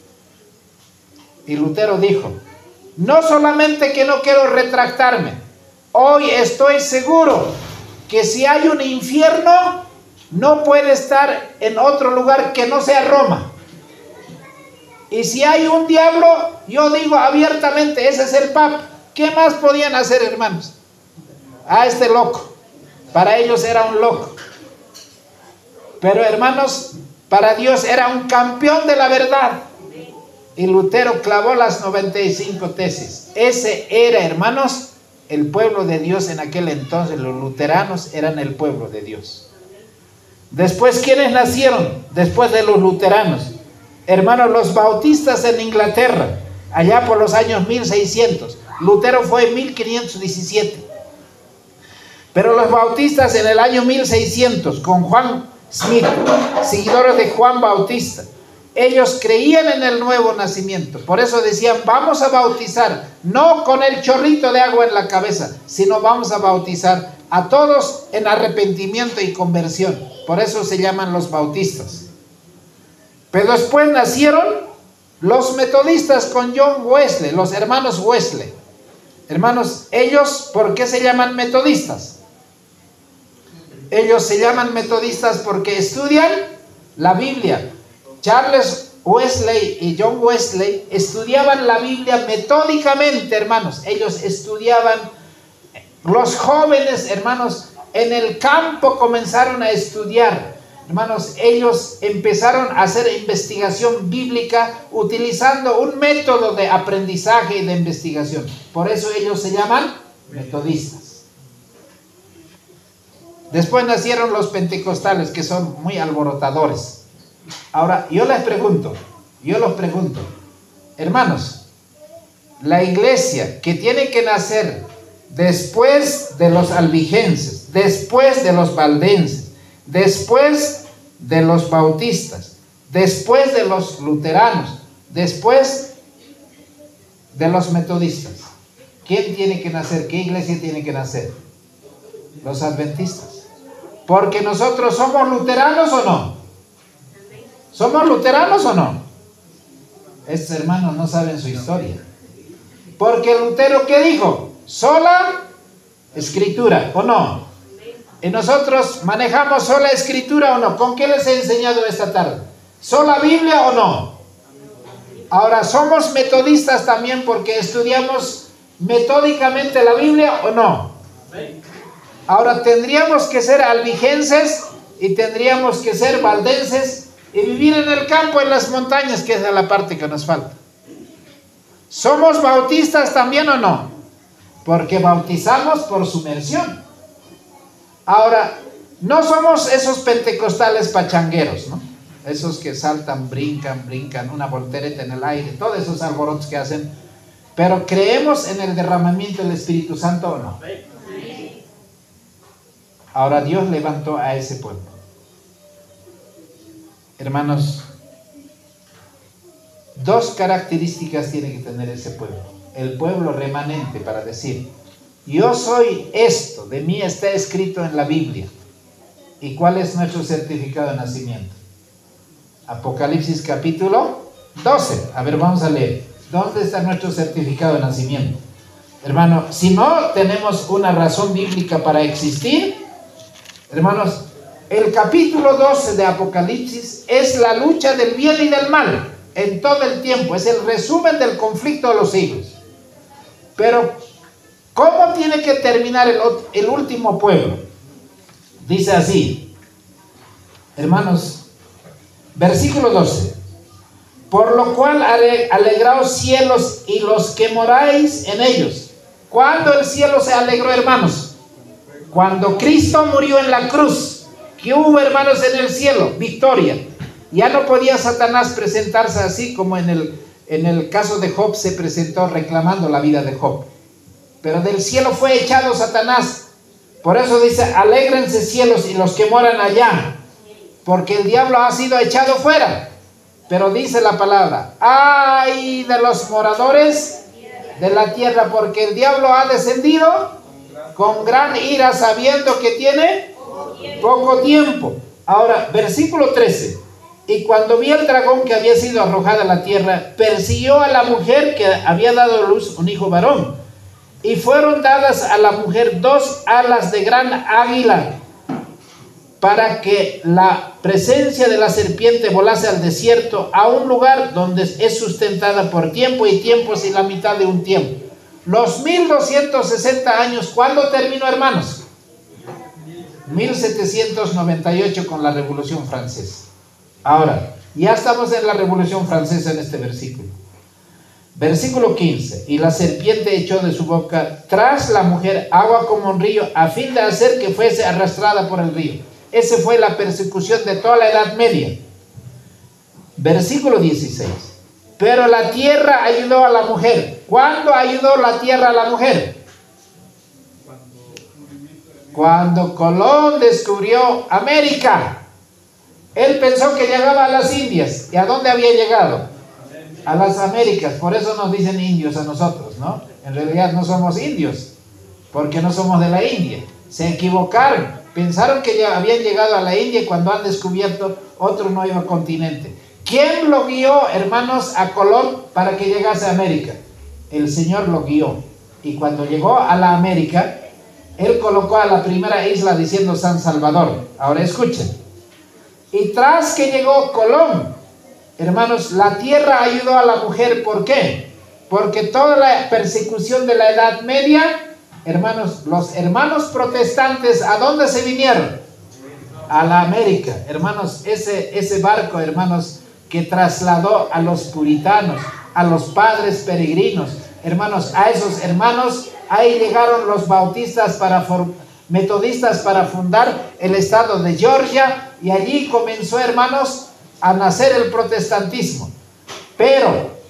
Y Lutero dijo, no solamente que no quiero retractarme, hoy estoy seguro que si hay un infierno, no puede estar en otro lugar que no sea Roma. Y si hay un diablo, yo digo abiertamente, ese es el Papa. ¿Qué más podían hacer, hermanos? A este loco. Para ellos era un loco. Pero, hermanos, para Dios era un campeón de la verdad. Y Lutero clavó las noventa y cinco tesis. Ese era, hermanos, el pueblo de Dios en aquel entonces. Los luteranos eran el pueblo de Dios. Después, ¿quiénes nacieron después de los luteranos? Hermanos, los bautistas en Inglaterra, allá por los años mil seiscientos. Lutero fue en mil quinientos diecisiete. Pero los bautistas en el año mil seiscientos, con Juan Smith, seguidores de Juan Bautista, ellos creían en el nuevo nacimiento. Por eso decían, vamos a bautizar, no con el chorrito de agua en la cabeza, sino vamos a bautizar a todos en arrepentimiento y conversión. Por eso se llaman los bautistas. Pero después nacieron los metodistas con John Wesley, los hermanos Wesley. Hermanos, ellos, ¿por qué se llaman metodistas? Ellos se llaman metodistas porque estudian la Biblia. Charles Wesley y John Wesley estudiaban la Biblia metódicamente, hermanos. Ellos estudiaban, los jóvenes, hermanos, en el campo comenzaron a estudiar. Hermanos, ellos empezaron a hacer investigación bíblica utilizando un método de aprendizaje y de investigación. Por eso ellos se llaman metodistas. Después nacieron los pentecostales, que son muy alborotadores. Ahora, yo les pregunto, yo los pregunto, hermanos, la iglesia que tiene que nacer después de los albigenses, después de los valdenses, después de los bautistas, después de los luteranos, después de los metodistas, ¿quién tiene que nacer? ¿Qué iglesia tiene que nacer? Los adventistas. Porque nosotros somos luteranos o no. ¿Somos luteranos o no? Estos hermanos no saben su historia. Porque Lutero, ¿qué dijo? Sola escritura, ¿o no? Y nosotros manejamos sola escritura o no. ¿Con qué les he enseñado esta tarde? ¿Sola Biblia o no? Ahora, ¿somos metodistas también porque estudiamos metódicamente la Biblia o no? Ahora, tendríamos que ser albigenses y tendríamos que ser valdenses y vivir en el campo, en las montañas, que es la parte que nos falta. ¿Somos bautistas también o no? Porque bautizamos por sumersión. Ahora, no somos esos pentecostales pachangueros, ¿no? esos que saltan, brincan, brincan, una voltereta en el aire, todos esos alborotos que hacen. Pero ¿creemos en el derramamiento del Espíritu Santo o no? Ahora Dios levantó a ese pueblo. Hermanos, dos características tiene que tener ese pueblo. El pueblo remanente para decir, yo soy esto, de mí está escrito en la Biblia. ¿Y cuál es nuestro certificado de nacimiento? Apocalipsis capítulo doce. A ver, vamos a leer. ¿Dónde está nuestro certificado de nacimiento? Hermano, si no tenemos una razón bíblica para existir, hermanos, el capítulo doce de Apocalipsis es la lucha del bien y del mal en todo el tiempo. Es el resumen del conflicto de los siglos. Pero, ¿cómo tiene que terminar el, el último pueblo? Dice así, hermanos, versículo doce. Por lo cual alegraos cielos y los que moráis en ellos. ¿Cuándo el cielo se alegró, hermanos? Cuando Cristo murió en la cruz. ¿Qué hubo, hermanos, en el cielo? Victoria. Ya no podía Satanás presentarse así como en el, en el caso de Job se presentó reclamando la vida de Job. Pero del cielo fue echado Satanás. Por eso dice, alégrense cielos y los que moran allá, porque el diablo ha sido echado fuera. Pero dice la palabra, ay de los moradores de la tierra, porque el diablo ha descendido con gran ira, sabiendo que tiene poco tiempo. Ahora, versículo trece. Y cuando vio el dragón que había sido arrojado a la tierra, persiguió a la mujer que había dado a luz un hijo varón. Y fueron dadas a la mujer dos alas de gran águila, para que la presencia de la serpiente volase al desierto, a un lugar donde es sustentada por tiempo y tiempos y la mitad de un tiempo. Los mil doscientos sesenta años, ¿cuándo terminó, hermanos? mil setecientos noventa y ocho con la Revolución Francesa. Ahora, ya estamos en la Revolución Francesa en este versículo. Versículo quince. Y la serpiente echó de su boca tras la mujer agua como un río, a fin de hacer que fuese arrastrada por el río. Esa fue la persecución de toda la Edad Media. Versículo dieciséis. Pero la tierra ayudó a la mujer. ¿Cuándo ayudó la tierra a la mujer? Cuando Colón descubrió América. Él pensó que llegaba a las Indias. ¿Y a dónde había llegado? A las Américas. Por eso nos dicen indios a nosotros, ¿no? En realidad no somos indios, porque no somos de la India. Se equivocaron. Pensaron que ya habían llegado a la India cuando han descubierto otro nuevo continente. ¿Quién lo guió, hermanos, a Colón para que llegase a América? El Señor lo guió. Y cuando llegó a la América, Él colocó a la primera isla diciendo San Salvador. Ahora escuchen. Y tras que llegó Colón, hermanos, la tierra ayudó a la mujer. ¿Por qué? Porque toda la persecución de la Edad Media, hermanos, los hermanos protestantes, ¿a dónde se vinieron? A la América. Hermanos, ese, ese barco, hermanos, que trasladó a los puritanos, a los padres peregrinos, hermanos, a esos hermanos, ahí llegaron los bautistas para metodistas para fundar el estado de Georgia, y allí comenzó, hermanos, a nacer el protestantismo. Pero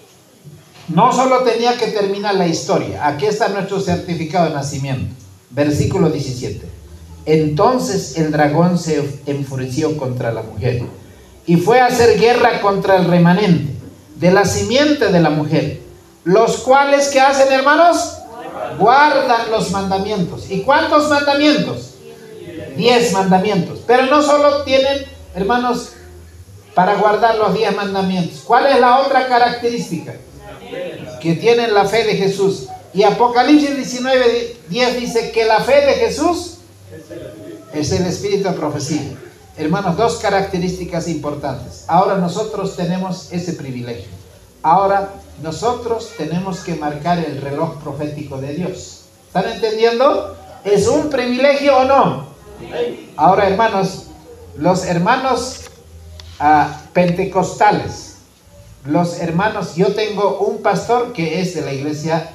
no solo tenía que terminar la historia. Aquí está nuestro certificado de nacimiento. Versículo diecisiete. Entonces el dragón se enfureció contra la mujer y fue a hacer guerra contra el remanente de la simiente de la mujer, los cuales, ¿qué hacen, hermanos? Guardan los mandamientos. ¿Y cuántos mandamientos? Diez mandamientos. Pero no solo tienen, hermanos, para guardar los diez mandamientos. ¿Cuál es la otra característica? Que tienen la fe de Jesús. Y Apocalipsis diecinueve diez dice que la fe de Jesús es el espíritu de profecía. Hermanos, dos características importantes. Ahora nosotros tenemos ese privilegio. Ahora nosotros tenemos que marcar el reloj profético de Dios. ¿Están entendiendo? ¿Es un privilegio o no? Ahora, hermanos, los hermanos uh, pentecostales, los hermanos, yo tengo un pastor que es de la iglesia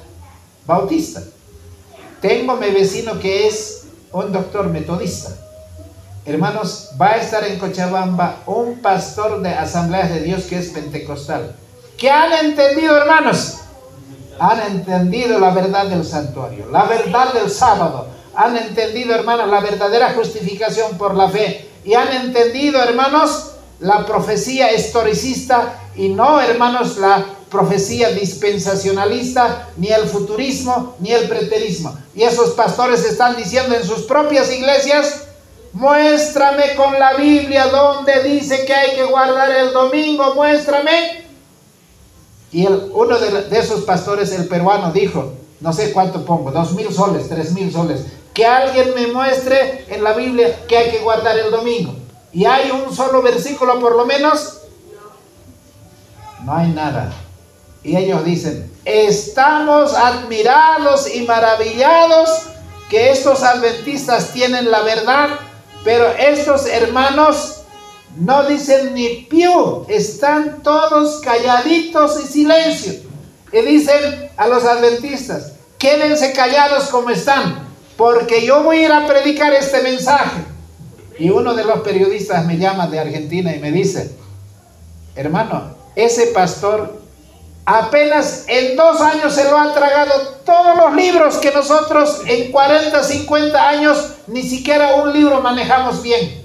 bautista. Tengo mi vecino que es un doctor metodista. Hermanos, va a estar en Cochabamba un pastor de Asambleas de Dios que es pentecostal. ¿Qué han entendido, hermanos? Han entendido la verdad del santuario, la verdad del sábado. Han entendido, hermanos, la verdadera justificación por la fe. Y han entendido, hermanos, la profecía historicista y no, hermanos, la profecía dispensacionalista, ni el futurismo, ni el preterismo. Y esos pastores están diciendo en sus propias iglesias: muéstrame con la Biblia donde dice que hay que guardar el domingo, muéstrame. Y el, uno de, de esos pastores, el peruano, dijo, no sé cuánto pongo, dos mil soles, tres mil soles, que alguien me muestre en la Biblia que hay que guardar el domingo. ¿Y hay un solo versículo por lo menos? No hay nada. Y ellos dicen, estamos admirados y maravillados que estos adventistas tienen la verdad, pero estos hermanos no dicen ni piu, están todos calladitos y silencio. Y dicen a los adventistas, quédense callados como están, porque yo voy a ir a predicar este mensaje. Y uno de los periodistas me llama de Argentina y me dice, hermano, ese pastor apenas en dos años se lo ha tragado todos los libros que nosotros en cuarenta, cincuenta años ni siquiera un libro manejamos bien.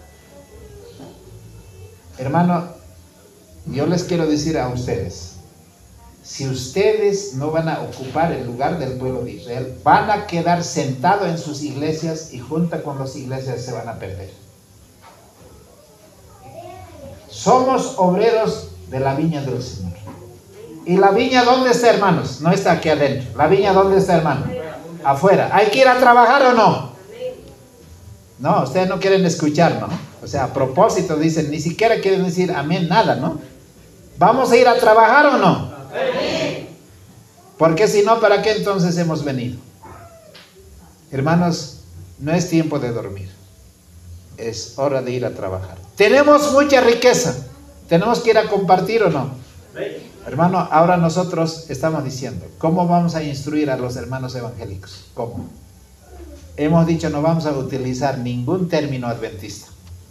Hermano, yo les quiero decir a ustedes, si ustedes no van a ocupar el lugar del pueblo de Israel, van a quedar sentados en sus iglesias y junto con las iglesias se van a perder. Somos obreros de la viña del Señor. ¿Y la viña dónde está, hermanos? No está aquí adentro. ¿La viña dónde está, hermano? Afuera. ¿Hay que ir a trabajar o no? No, ustedes no quieren escuchar, ¿no? O sea, a propósito dicen, ni siquiera quieren decir amén, nada, ¿no? ¿Vamos a ir a trabajar o no? Porque si no, ¿para qué entonces hemos venido? Hermanos, no es tiempo de dormir. Es hora de ir a trabajar. Tenemos mucha riqueza. ¿Tenemos que ir a compartir o no? Hermano, ahora nosotros estamos diciendo, ¿cómo vamos a instruir a los hermanos evangélicos? ¿Cómo? Hemos dicho, no vamos a utilizar ningún término adventista.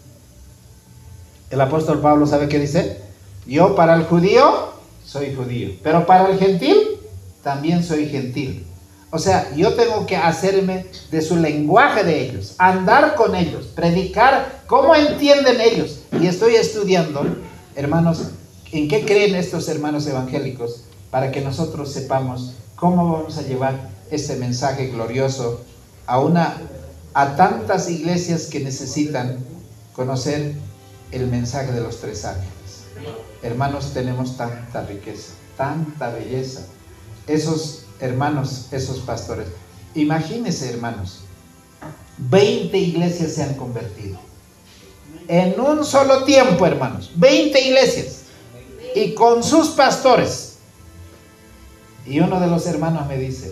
El apóstol Pablo, ¿sabe qué dice? Yo para el judío soy judío, pero para el gentil también soy gentil. O sea, yo tengo que hacerme de su lenguaje de ellos, andar con ellos, predicar cómo entienden ellos. Y estoy estudiando, hermanos, en qué creen estos hermanos evangélicos para que nosotros sepamos cómo vamos a llevar este mensaje glorioso a, una, a tantas iglesias que necesitan conocer el mensaje de los tres ángeles. Hermanos, tenemos tanta riqueza, tanta belleza. Esos hermanos, esos pastores, imagínense, hermanos, veinte iglesias se han convertido en un solo tiempo, hermanos, veinte iglesias y con sus pastores. Y uno de los hermanos me dice,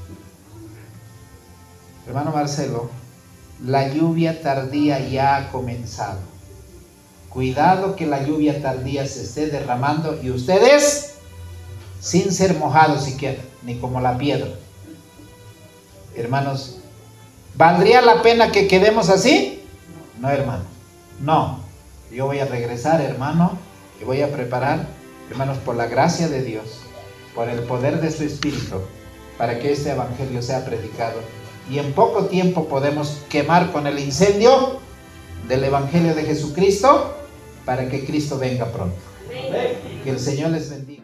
hermano Marcelo, la lluvia tardía ya ha comenzado. Cuidado que la lluvia tardía se esté derramando y ustedes, sin ser mojados siquiera, ni como la piedra. Hermanos, ¿valdría la pena que quedemos así? No, hermano, no. Yo voy a regresar, hermano, y voy a preparar, hermanos, por la gracia de Dios, por el poder de su Espíritu, para que este evangelio sea predicado. Y en poco tiempo podemos quemar con el incendio del evangelio de Jesucristo, para que Cristo venga pronto. Que el Señor les bendiga.